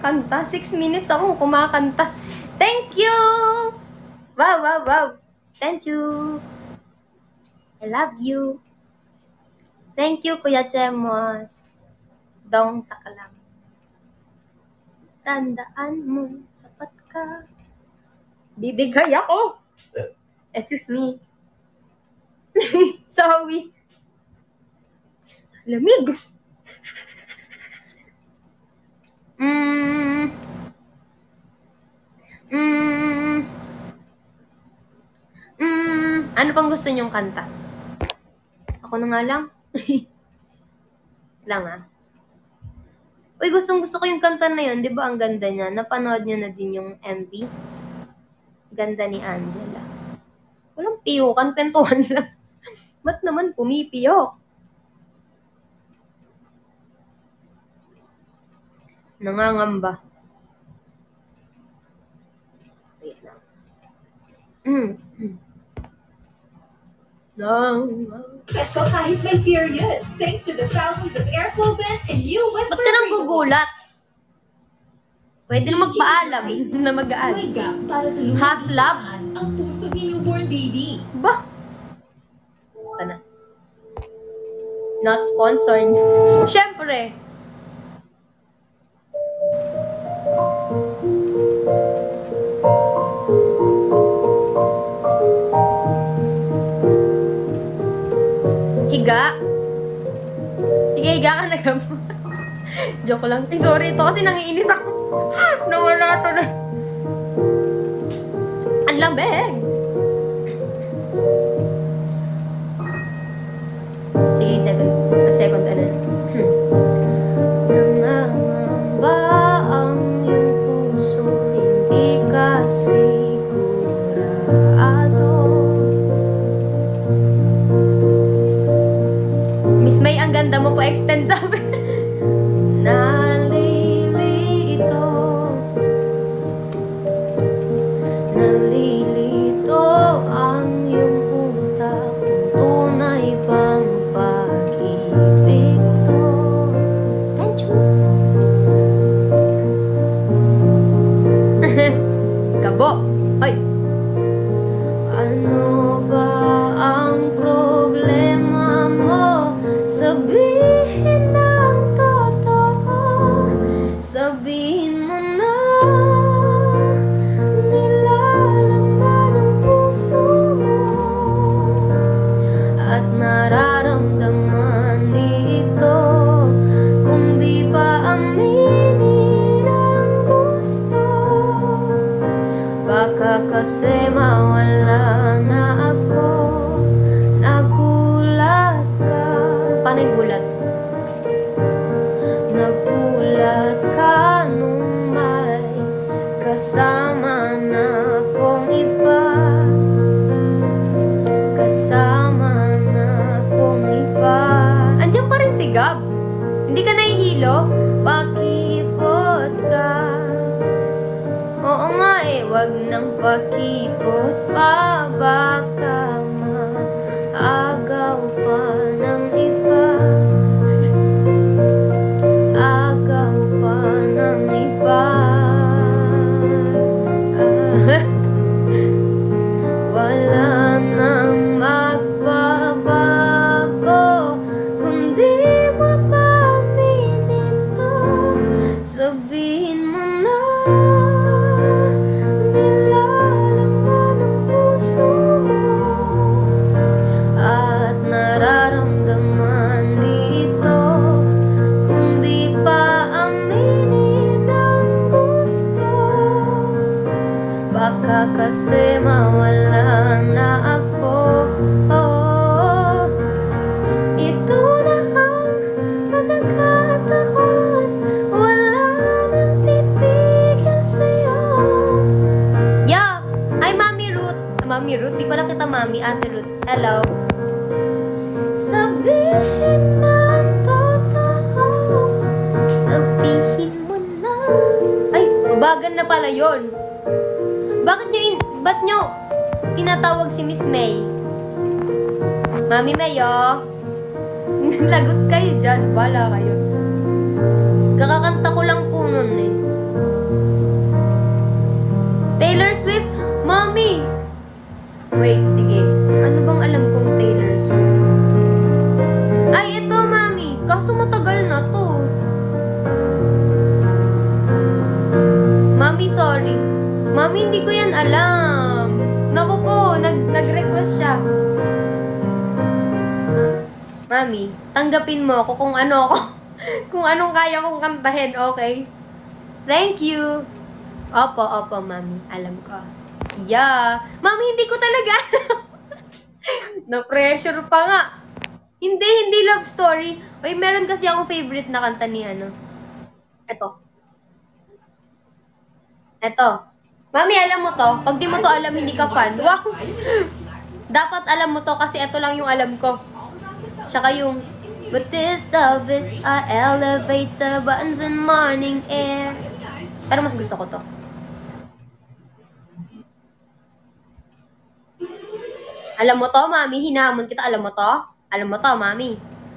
kumakanta. Six minutes ako kumakanta. Thank you! Wow, wow, wow. Thank you. I love you. Thank you, Kuya Chemos. Dong sa kalam. Tandaan mo, sapat ka. Bibigay ako. Excuse me. Sorry. Lamig. Mm. Mm. Mm. Ano pang gusto niyong kanta? Ako na nga lang. lang ah. Uy, gustong gusto ko yung kanta na yun. Di ba ang ganda niya? Napanood niyo na din yung M V? Ganda ni Angela. Walang piyukan, kwentuhan lang. Ba't naman pumipiyok? Nangangamba. Wait lang. Mm. Mm. Nangangamba. Presko kahit may period, thanks to the thousands of airflow vents and new Ba't Whisper ka nang Rainbow. gugulat? Pwede na magpaalam na magaan. May gap para tulungan Haslab? ang puso ni newborn baby. Ba? Ito na. Not sponsored. Siyempre. Higa. Higa, higa ka na gamo. Joke lang. Eh, sorry ito kasi nangiinis ako. Nawala to na. Ang lamig. Sige, second. A second, ano. Nangangamba ang iyong puso, hindi ka sigurado. Miss May, ang ganda mo po, extend sabi. Nalilito. Nalilito ang iyong utak, tunay bang pag-ibig to? Thank you. Kabo. Ay. Ano ba ang problema mo? Sabihin ang totoo. Sabihin mo na. Nilalaman ang puso mo at nararamdaman ito. Kung di pa aminin ang gusto, baka kasi mawala na ako. Nagulat ka. Paano yung gulat? Nagulat ka nung may kasama na akong iba. Kasama na akong iba. Andiyan pa rin si Gab. Hindi ka nahihilo? Pakipot ka. Oo nga eh, wag nang pakipot pa. Baka maagaw pa ng iba. Agaw pa ng iba. Ah, wala nang magbabago kung di mo pa minito. Sabihin mo na. Nilalaman ang puso mo at nararamdaman ito. Kung di pa aminin ang gusto, baka kasi mawala na ako. Oh, ito na ang pagkakataon. Wala nang pipigil sa'yo. Yeah! Hi, Mami Ruth. Mami Ruth? Di pala kita Mami. Ate Ruth. Hello. Sabihin na ang totoo. Sabihin mo na. Ay, mabagal na pala yun. Bakit nyo, in, ba't nyo tinatawag si Miss May? Mami May, oh. Lagot kayo dyan. Bala kayo. Kakakanta ko lang po nun eh. Taylor Swift? Mommy! Wait, sige. Ano bang alam kong Taylor Swift? Ay, ito, Mami. Kaso matagal na to. Mami, sorry. Mami, hindi ko yan alam. Naku po, nag nag-request siya. Mami, tanggapin mo ako kung ano ako. Kung anong kaya kong kantahin, okay? Thank you. Opo, opo, Mami. Alam ko. Yeah. Mami, hindi ko talaga alam. Na-pressure pa nga. Hindi, hindi love story. Uy, meron kasi akong favorite na kanta ni ano. Ito. Ito. Mami, alam mo to? Pag di mo to alam, hindi ka fan. Wow! Dapat alam mo to kasi ito lang yung alam ko. Tsaka yung But this love is a elevator buttons in morning air. Pero mas gusto ko to. Alam mo to, Mami? Hinahamon kita. Alam mo to? Alam mo to, Mami?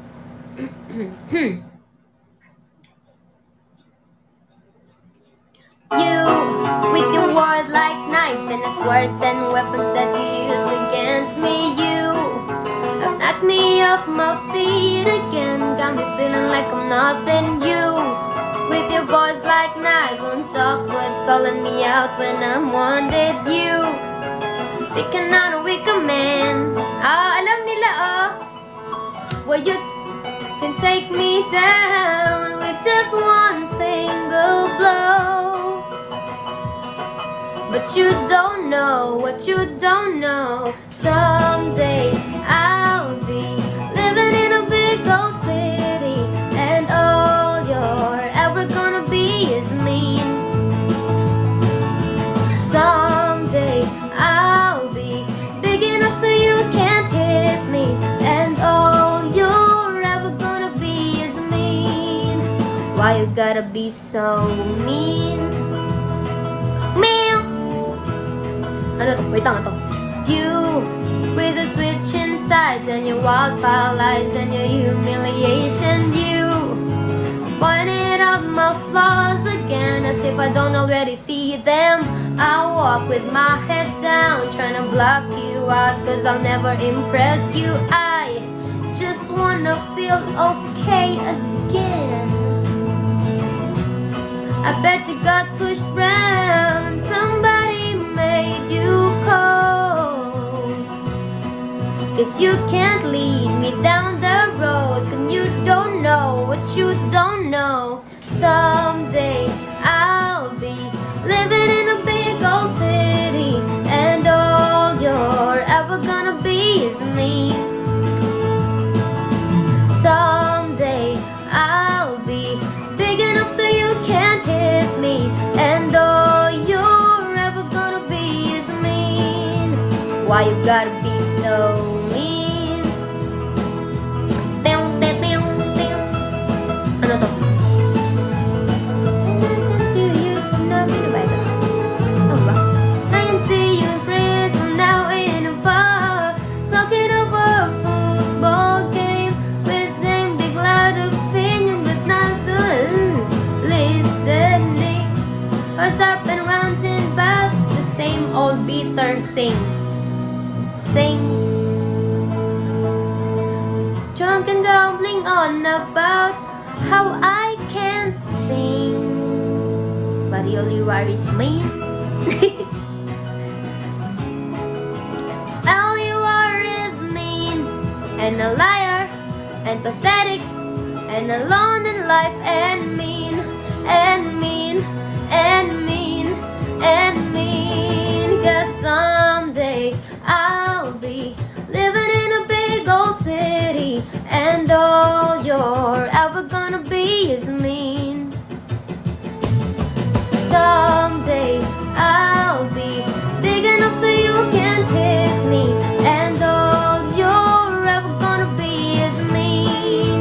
You, with your words like knives and as words and weapons that you use against me, you have knocked me off my feet again, got me feeling like I'm nothing. You, with your voice like knives on chalkboard, calling me out when I wanted you, picking out a weaker man. Ah, alam nila, oh. Well, you can take me down with just one single blow. But you don't know what you don't know. Someday I'll be living in a big old city, and all you're ever gonna be is me. Someday I'll be big enough so you can't hit me, and all you're ever gonna be is mean. Why you gotta be so mean? Meow. Ano to? Wait lang, ito. You, with the switching sides and your wildfire lies and your humiliation. You, pointed out my flaws again as if I don't already see them. I walk with my head down, trying to block you out cause I'll never impress you. I just wanna feel okay again. I bet you got pushed round, somebody made you cold, cause you can't lead me down the road, and you don't know what you don't know. Someday I'll be living in a big old city, and all you're ever gonna be is me. Someday I'll be big enough so you can't hit me, and all you're ever gonna be is mean. Why you gotta be so mean? Teong, te, teong, teong. Ano to? I can see you years from now. Ano ba ito? Ano ba? I can see you in friends from now in a bar, talking over a football game with them big loud opinion, but not the listening, or stopping around and about the same old bitter things. Things. Drunk and rambling on about how I can't sing, but all you are is me. All you are is mean, and a liar, and pathetic, and alone in life, and mean, and mean, and mean, and mean. Cause someday I'll be living in a big old city, and all you're ever gonna be is mean. Someday I'll be big enough so you can't hit me, and all you're ever gonna be is mean.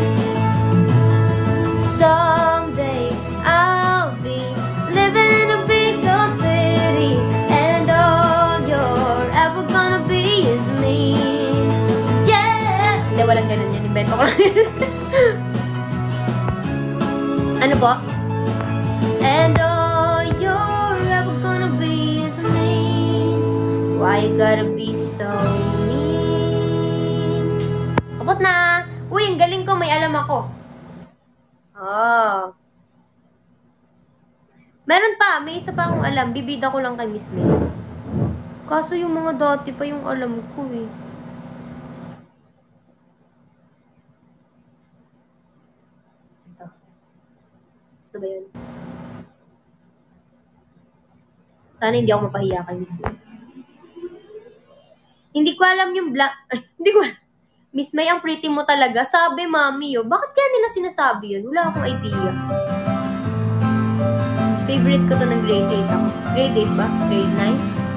Someday I'll be living in a big old city, and all you're ever gonna be is mean. Yeah! Hindi, walang ganun yun. Invento ko lang. Ano po? And all Why you gotta be so mean? Abot na! Uy, ang galing ko, may alam ako. Oh. Meron pa, may isa pa akong alam. Bibida ko lang kay Miss May. Kaso yung mga dati pa yung alam ko eh. Ito. Ito ba yun? Sana hindi ako mapahiya kay Miss May. Hindi ko alam yung black... Ay, hindi ko alam. Miss May, ang pretty mo talaga. Sabi, mami, oh. Bakit kaya nila sinasabi yun? Wala akong idea. Favorite ko to ng grade eight ako. Grade eight ba? Grade nine?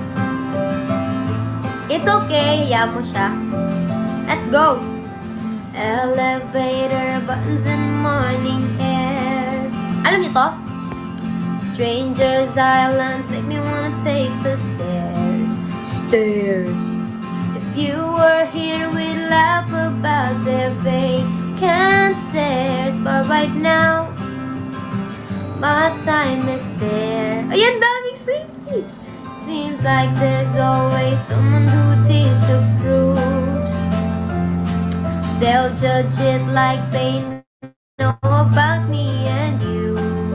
It's okay. Hayaan mo siya. Let's go. Elevator buttons in morning air. Alam niyo to? Strangers islands make me wanna take the stairs. Stairs. If you were here, we'd laugh about their vacant stares. But right now, my time is there. Ayan, daming safeties. Seems like there's always someone who disapproves. They'll judge it like they know about me and you.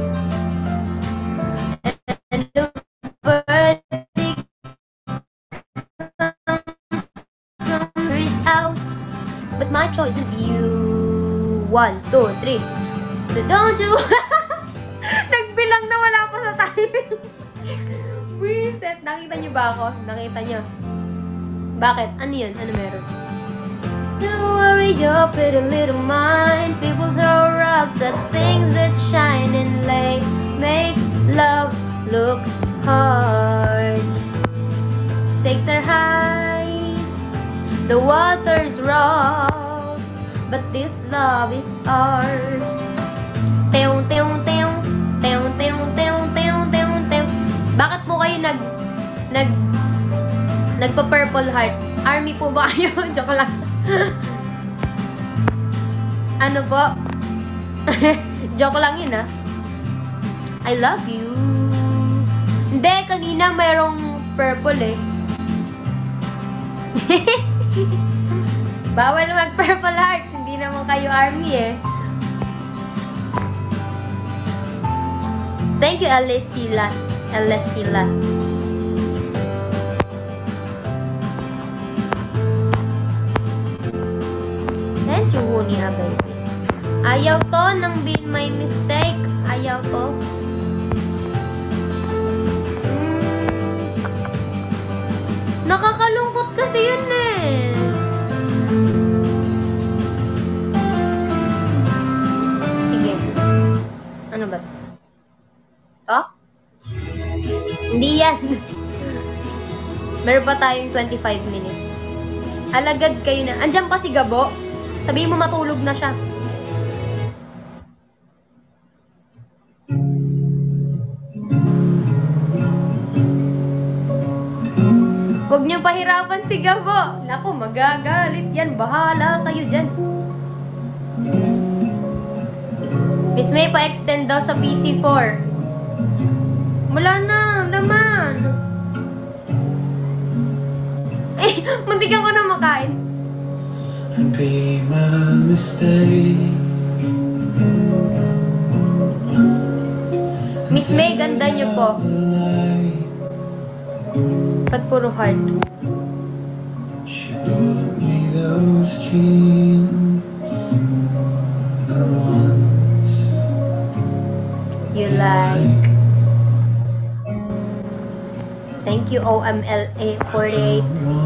And the verdict comes from is out. But my choice is you. One, two, three. So don't you... Nagbilang na wala pa sa timing. Wiset, nakita niyo ba ako? Nakita niyo. Bakit? Ano yun? Ano meron? Don't worry your pretty little mind. People throw rocks at things that shine and lay. Makes love looks hard. Stakes are high. The water's rough. But this love is ours. Teong, teong, teong. Teong, teong, teong, teong, teong, teong. Bakit po kayo nag... Nag... Nagpa-purple hearts? Army po ba kayo? Joke lang. Ano po? Joke lang yun, ah. I love you. Hindi, kanina mayroong purple, eh. Bawal mag-purple hearts. Hindi naman kayo army, eh. Thank you, Alessilas. Alessilas. Thank you, Huni Abay. Ayaw to nang bin may mistake. Ayaw to. Hmm. Nakakalungkot kasi yun eh. Sige. Ano ba? Oh? Hindi yan. Meron pa tayong twenty-five minutes. Alagad kayo na. Andiyan pa si Gabo. Sabihin mo matulog na siya. Huwag niyo pahirapan si Gabo. Naku, magagalit yan. Bahala kayo dyan. Miss May, pa-extend daw sa P C four. Wala na, naman. Eh, muntikan ko na makain. Be my mistake. Miss May, ganda niyo po. Ba't puro heart? She brought me those jeans, the ones You like. Thank you, O M L A forty-eight.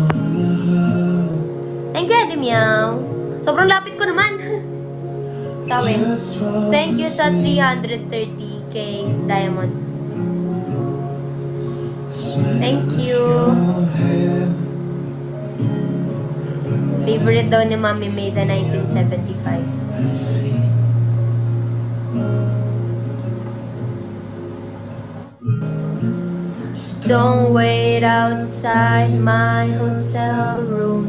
Thank you, Eddie Meow. Sobrang lapit ko naman. Sawi. Thank you sa three hundred thirty K diamonds. Thank you. Favorite daw ni Mami May the nineteen seventy-five. Don't wait outside my hotel room.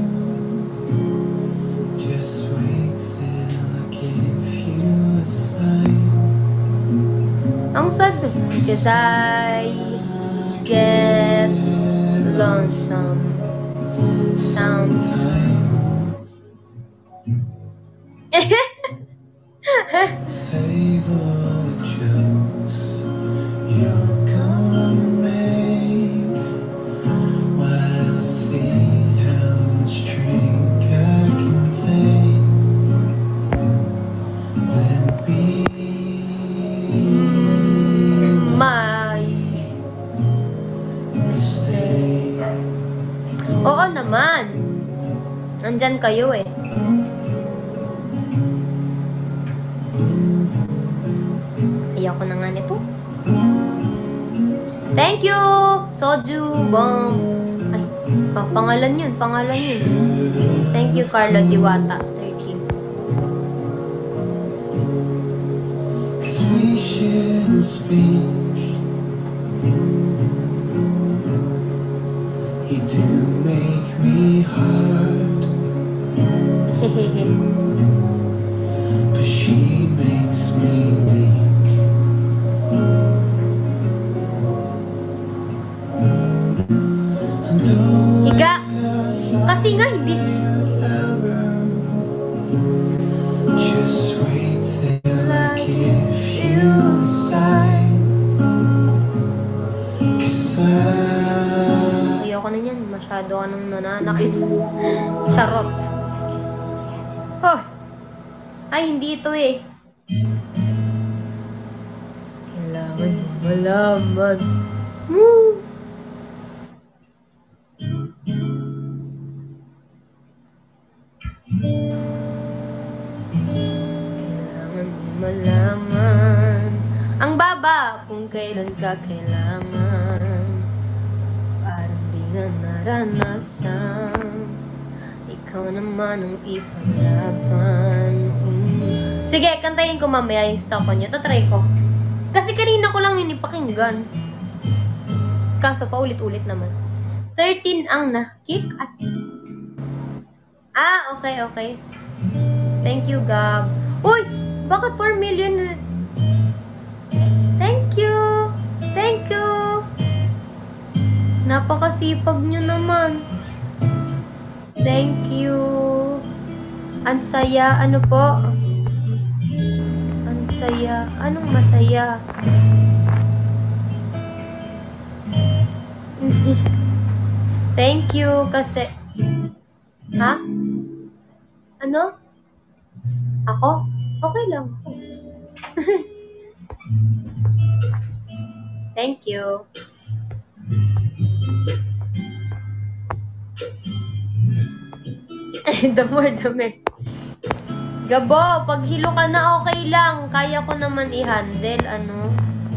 Just wait till I give you a sign. Ang sad. Cause I get lonesome. Sounds. Save all the jokes you're gonna make while I see how much drink I can take. Then be My mistake. Oo naman. Nandyan kayo eh. Ayoko na nga nito. Thank you! Soju Bomb. Ay, oh, pangalan yun. Pangalan yun. Thank you, Carlo Diwata. thirteen. We shouldn't speak. You do make me hard, Hehehe. but she makes me weak. And though Higa. I Kasi nga, hindi. just wait till I give you a sign. 'Cause I Ayoko na yan. Masyado ka nang nananakit. Charot. Oh. Ay, hindi ito eh. Kailangan mo malaman. Woo! Kailangan mo malaman. Ang baba kung kailan ka kailangan. Parang di nga naranasan. Ikaw naman ang ipaglaban. Mm. Sige, kantayin ko mamaya yung stock on nyo. Tatry ko. Kasi kanina ko lang yun ipakinggan. Kaso pa ulit-ulit naman. thirteen ang na-kick at... Ah, okay, okay. Thank you, Gab. Uy! Bakit four million? Thank you! Thank you! Napakasipag nyo naman. Thank you. Ang saya. Ano po? Ang saya. Anong masaya? Thank you kasi... Ha? Ano? Ako? Okay lang. Thank you. The more the merrier. Gabo, pag hilo ka na okay lang. Kaya ko naman i-handle. Ano?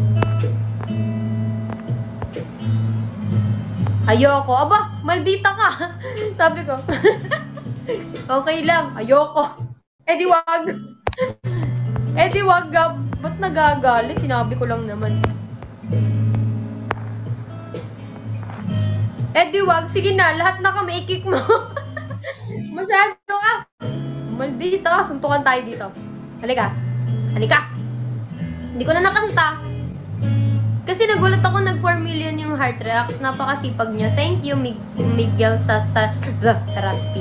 Ayoko. Aba, maldita ka. Sabi ko. Okay lang. Ayoko. Eh di wag. Eh di wag, Gab. Ba't nagagalit? Sinabi ko lang naman. Eh di wag. Sige na, lahat na kami i-kick mo. Masyado ka. Maldita ka. Suntukan tayo dito. Halika. Halika. Hindi ko na nakanta. Kasi nagulat ako, nag four million yung heart reacts. Napakasipag niya. Thank you, Mig Miguel sa, sa, sa Raspi.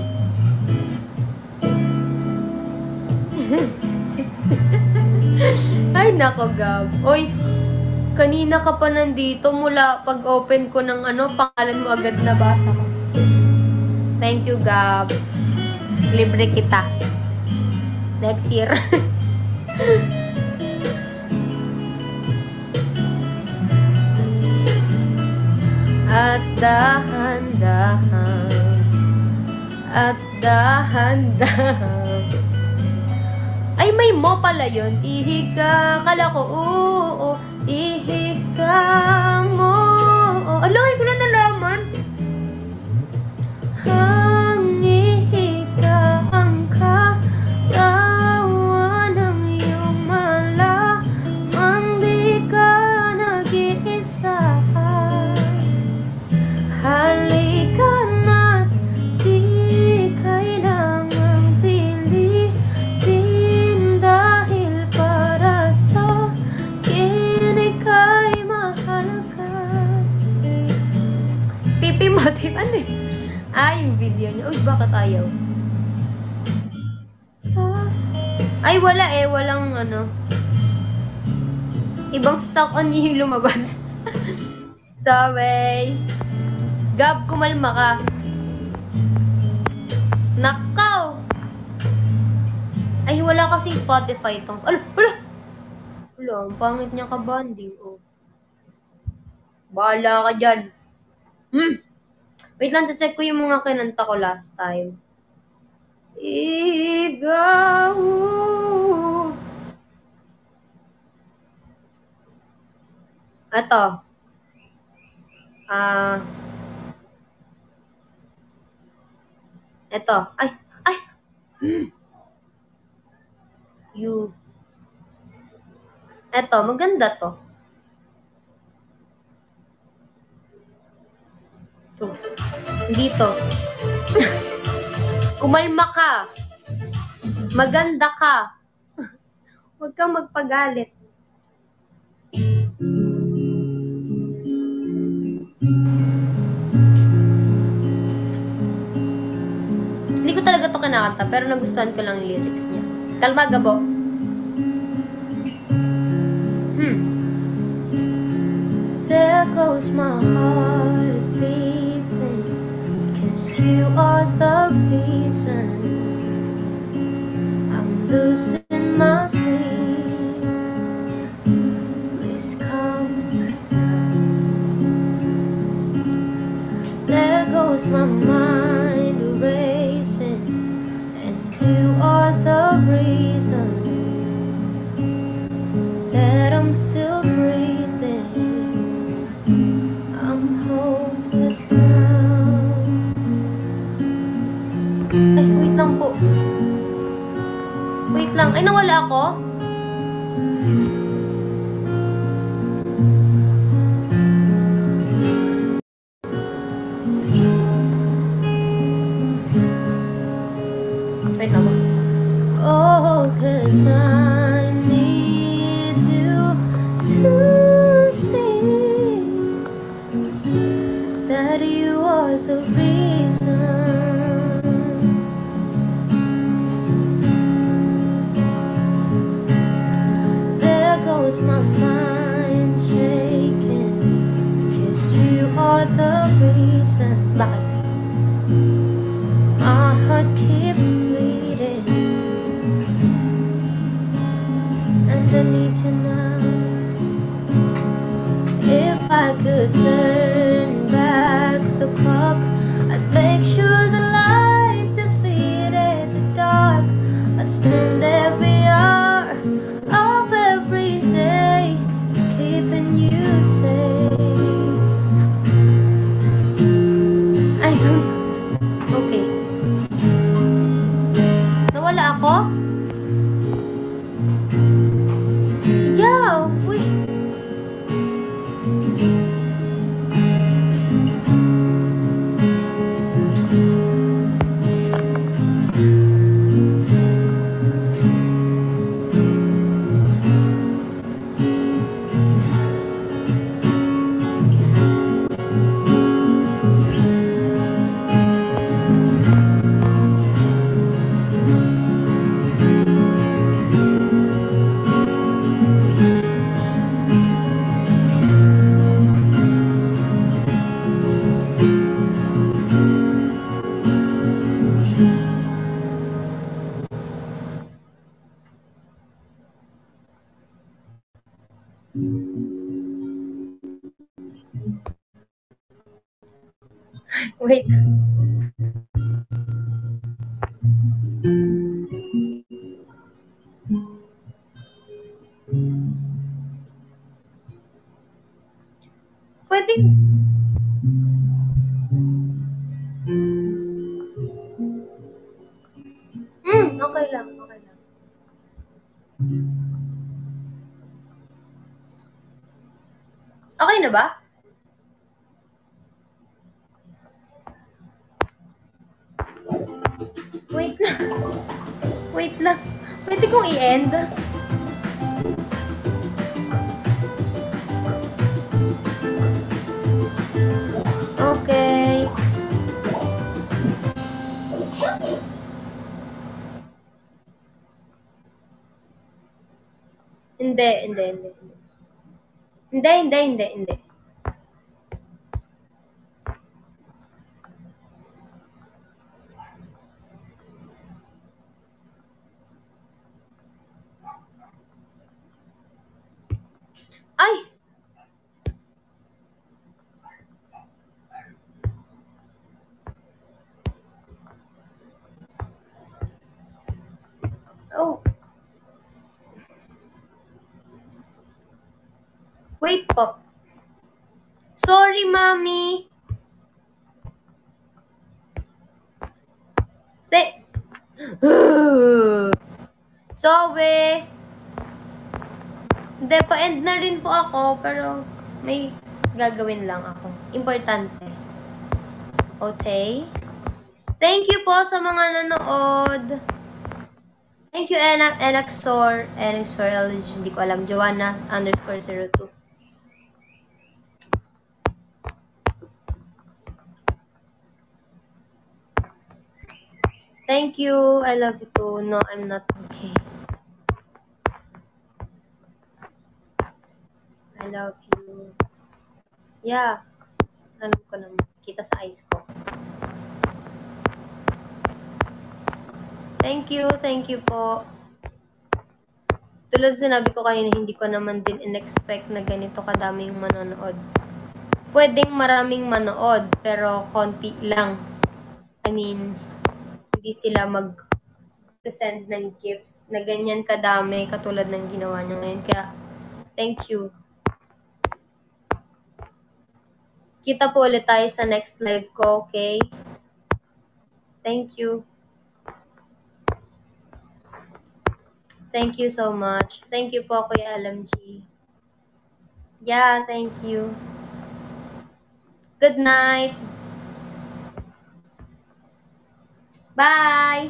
Ay, nako, Gab. Oy, kanina ka pa nandito. Mula pag-open ko ng ano, pangalan mo agad nabasa ko. Thank you, Gab. Libre kita. Next year. At dahan-dahan, at dahan-dahan. Ay, may mo pala yun. Ihika, kala ko, oo, ihika mo. Alay, ko na nalaman. Ang ihika ang katawan ng iyong malamang di ka nag-iisa. Halika na't di kailangang pilitin dahil para sa akin ika'y mahalaga. Pipi mo, di ba? Ah, yung video niya. Uy, bakit ayaw? Ay, wala eh. Walang ano. Ibang stock on you yung lumabas. Sorry. Gab, kumalma ka. Nakaw! Ay, wala kasi Spotify itong. Ala, ala! Wala, ang pangit niya ka banding. Oh. Bahala ka dyan. Hmm. Wait lang, check ko yung mga kinanta ko last time. Ikaw. Ito. Ah. Ito. Ay. Ay. Hmm. You. Ito, maganda to. Ito. Dito. Kumalma ka. Maganda ka. Huwag kang magpagalit. Hindi ko talaga to kinakanta, pero nagustuhan ko lang yung lyrics niya. Kalma, Gabo. Hmm. There goes my heart beating, 'cause you are the reason I'm losing my sleep. Please come now. There goes my mind racing, and you are the reason that I'm still breathing. I'm hopeless now. Ay, wait lang po. Wait lang. Ay, nawala ako? Wait lang po. Oh, 'cause I need you to see that you are the reason. There goes my mind shaking, 'cause you are the reason. Bakit? My heart keeps bleeding, and I need to know if I could turn back the clock. I'd make sure the light defeated the dark. I'd spend every hour of every day keeping you safe. I don't. Okay. Nawala ako? Yeah, wait. Wait. Pwede. Hmm, okay lang, okay lang. Okay na ba? Wait lang. Wait lang. Pwede kong i-end? Okay. Hindi, hindi, hindi. Hindi, hindi, hindi, hindi. Ay! Oh. Wait po. Sorry, Mommy. Te- Sorry. Hindi, pa-end na rin po ako, pero may gagawin lang ako. Importante. Okay? Thank you po sa mga nanood. Thank you, Enak, Enaxor, Enaxor, hindi ko alam, Joanna, underscore zero two. Thank you, I love you too. No, I'm not okay. I love you. Yeah. Ano ko naman. Kita sa eyes ko. Thank you. Thank you po. Tulad sinabi ko kanina, hindi ko naman din in-expect na ganito kadami yung manonood. Pwedeng maraming manood, pero konti lang. I mean, hindi sila mag-send ng gifts na ganyan kadami katulad ng ginawa niya ngayon. Kaya, thank you. Kita po ulit tayo sa next live ko, okay? Thank you. Thank you so much. Thank you po, Kuya L M G. Yeah, thank you. Good night. Bye.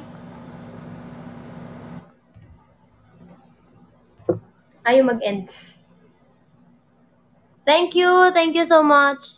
Ayaw mag-end. Thank you. Thank you so much.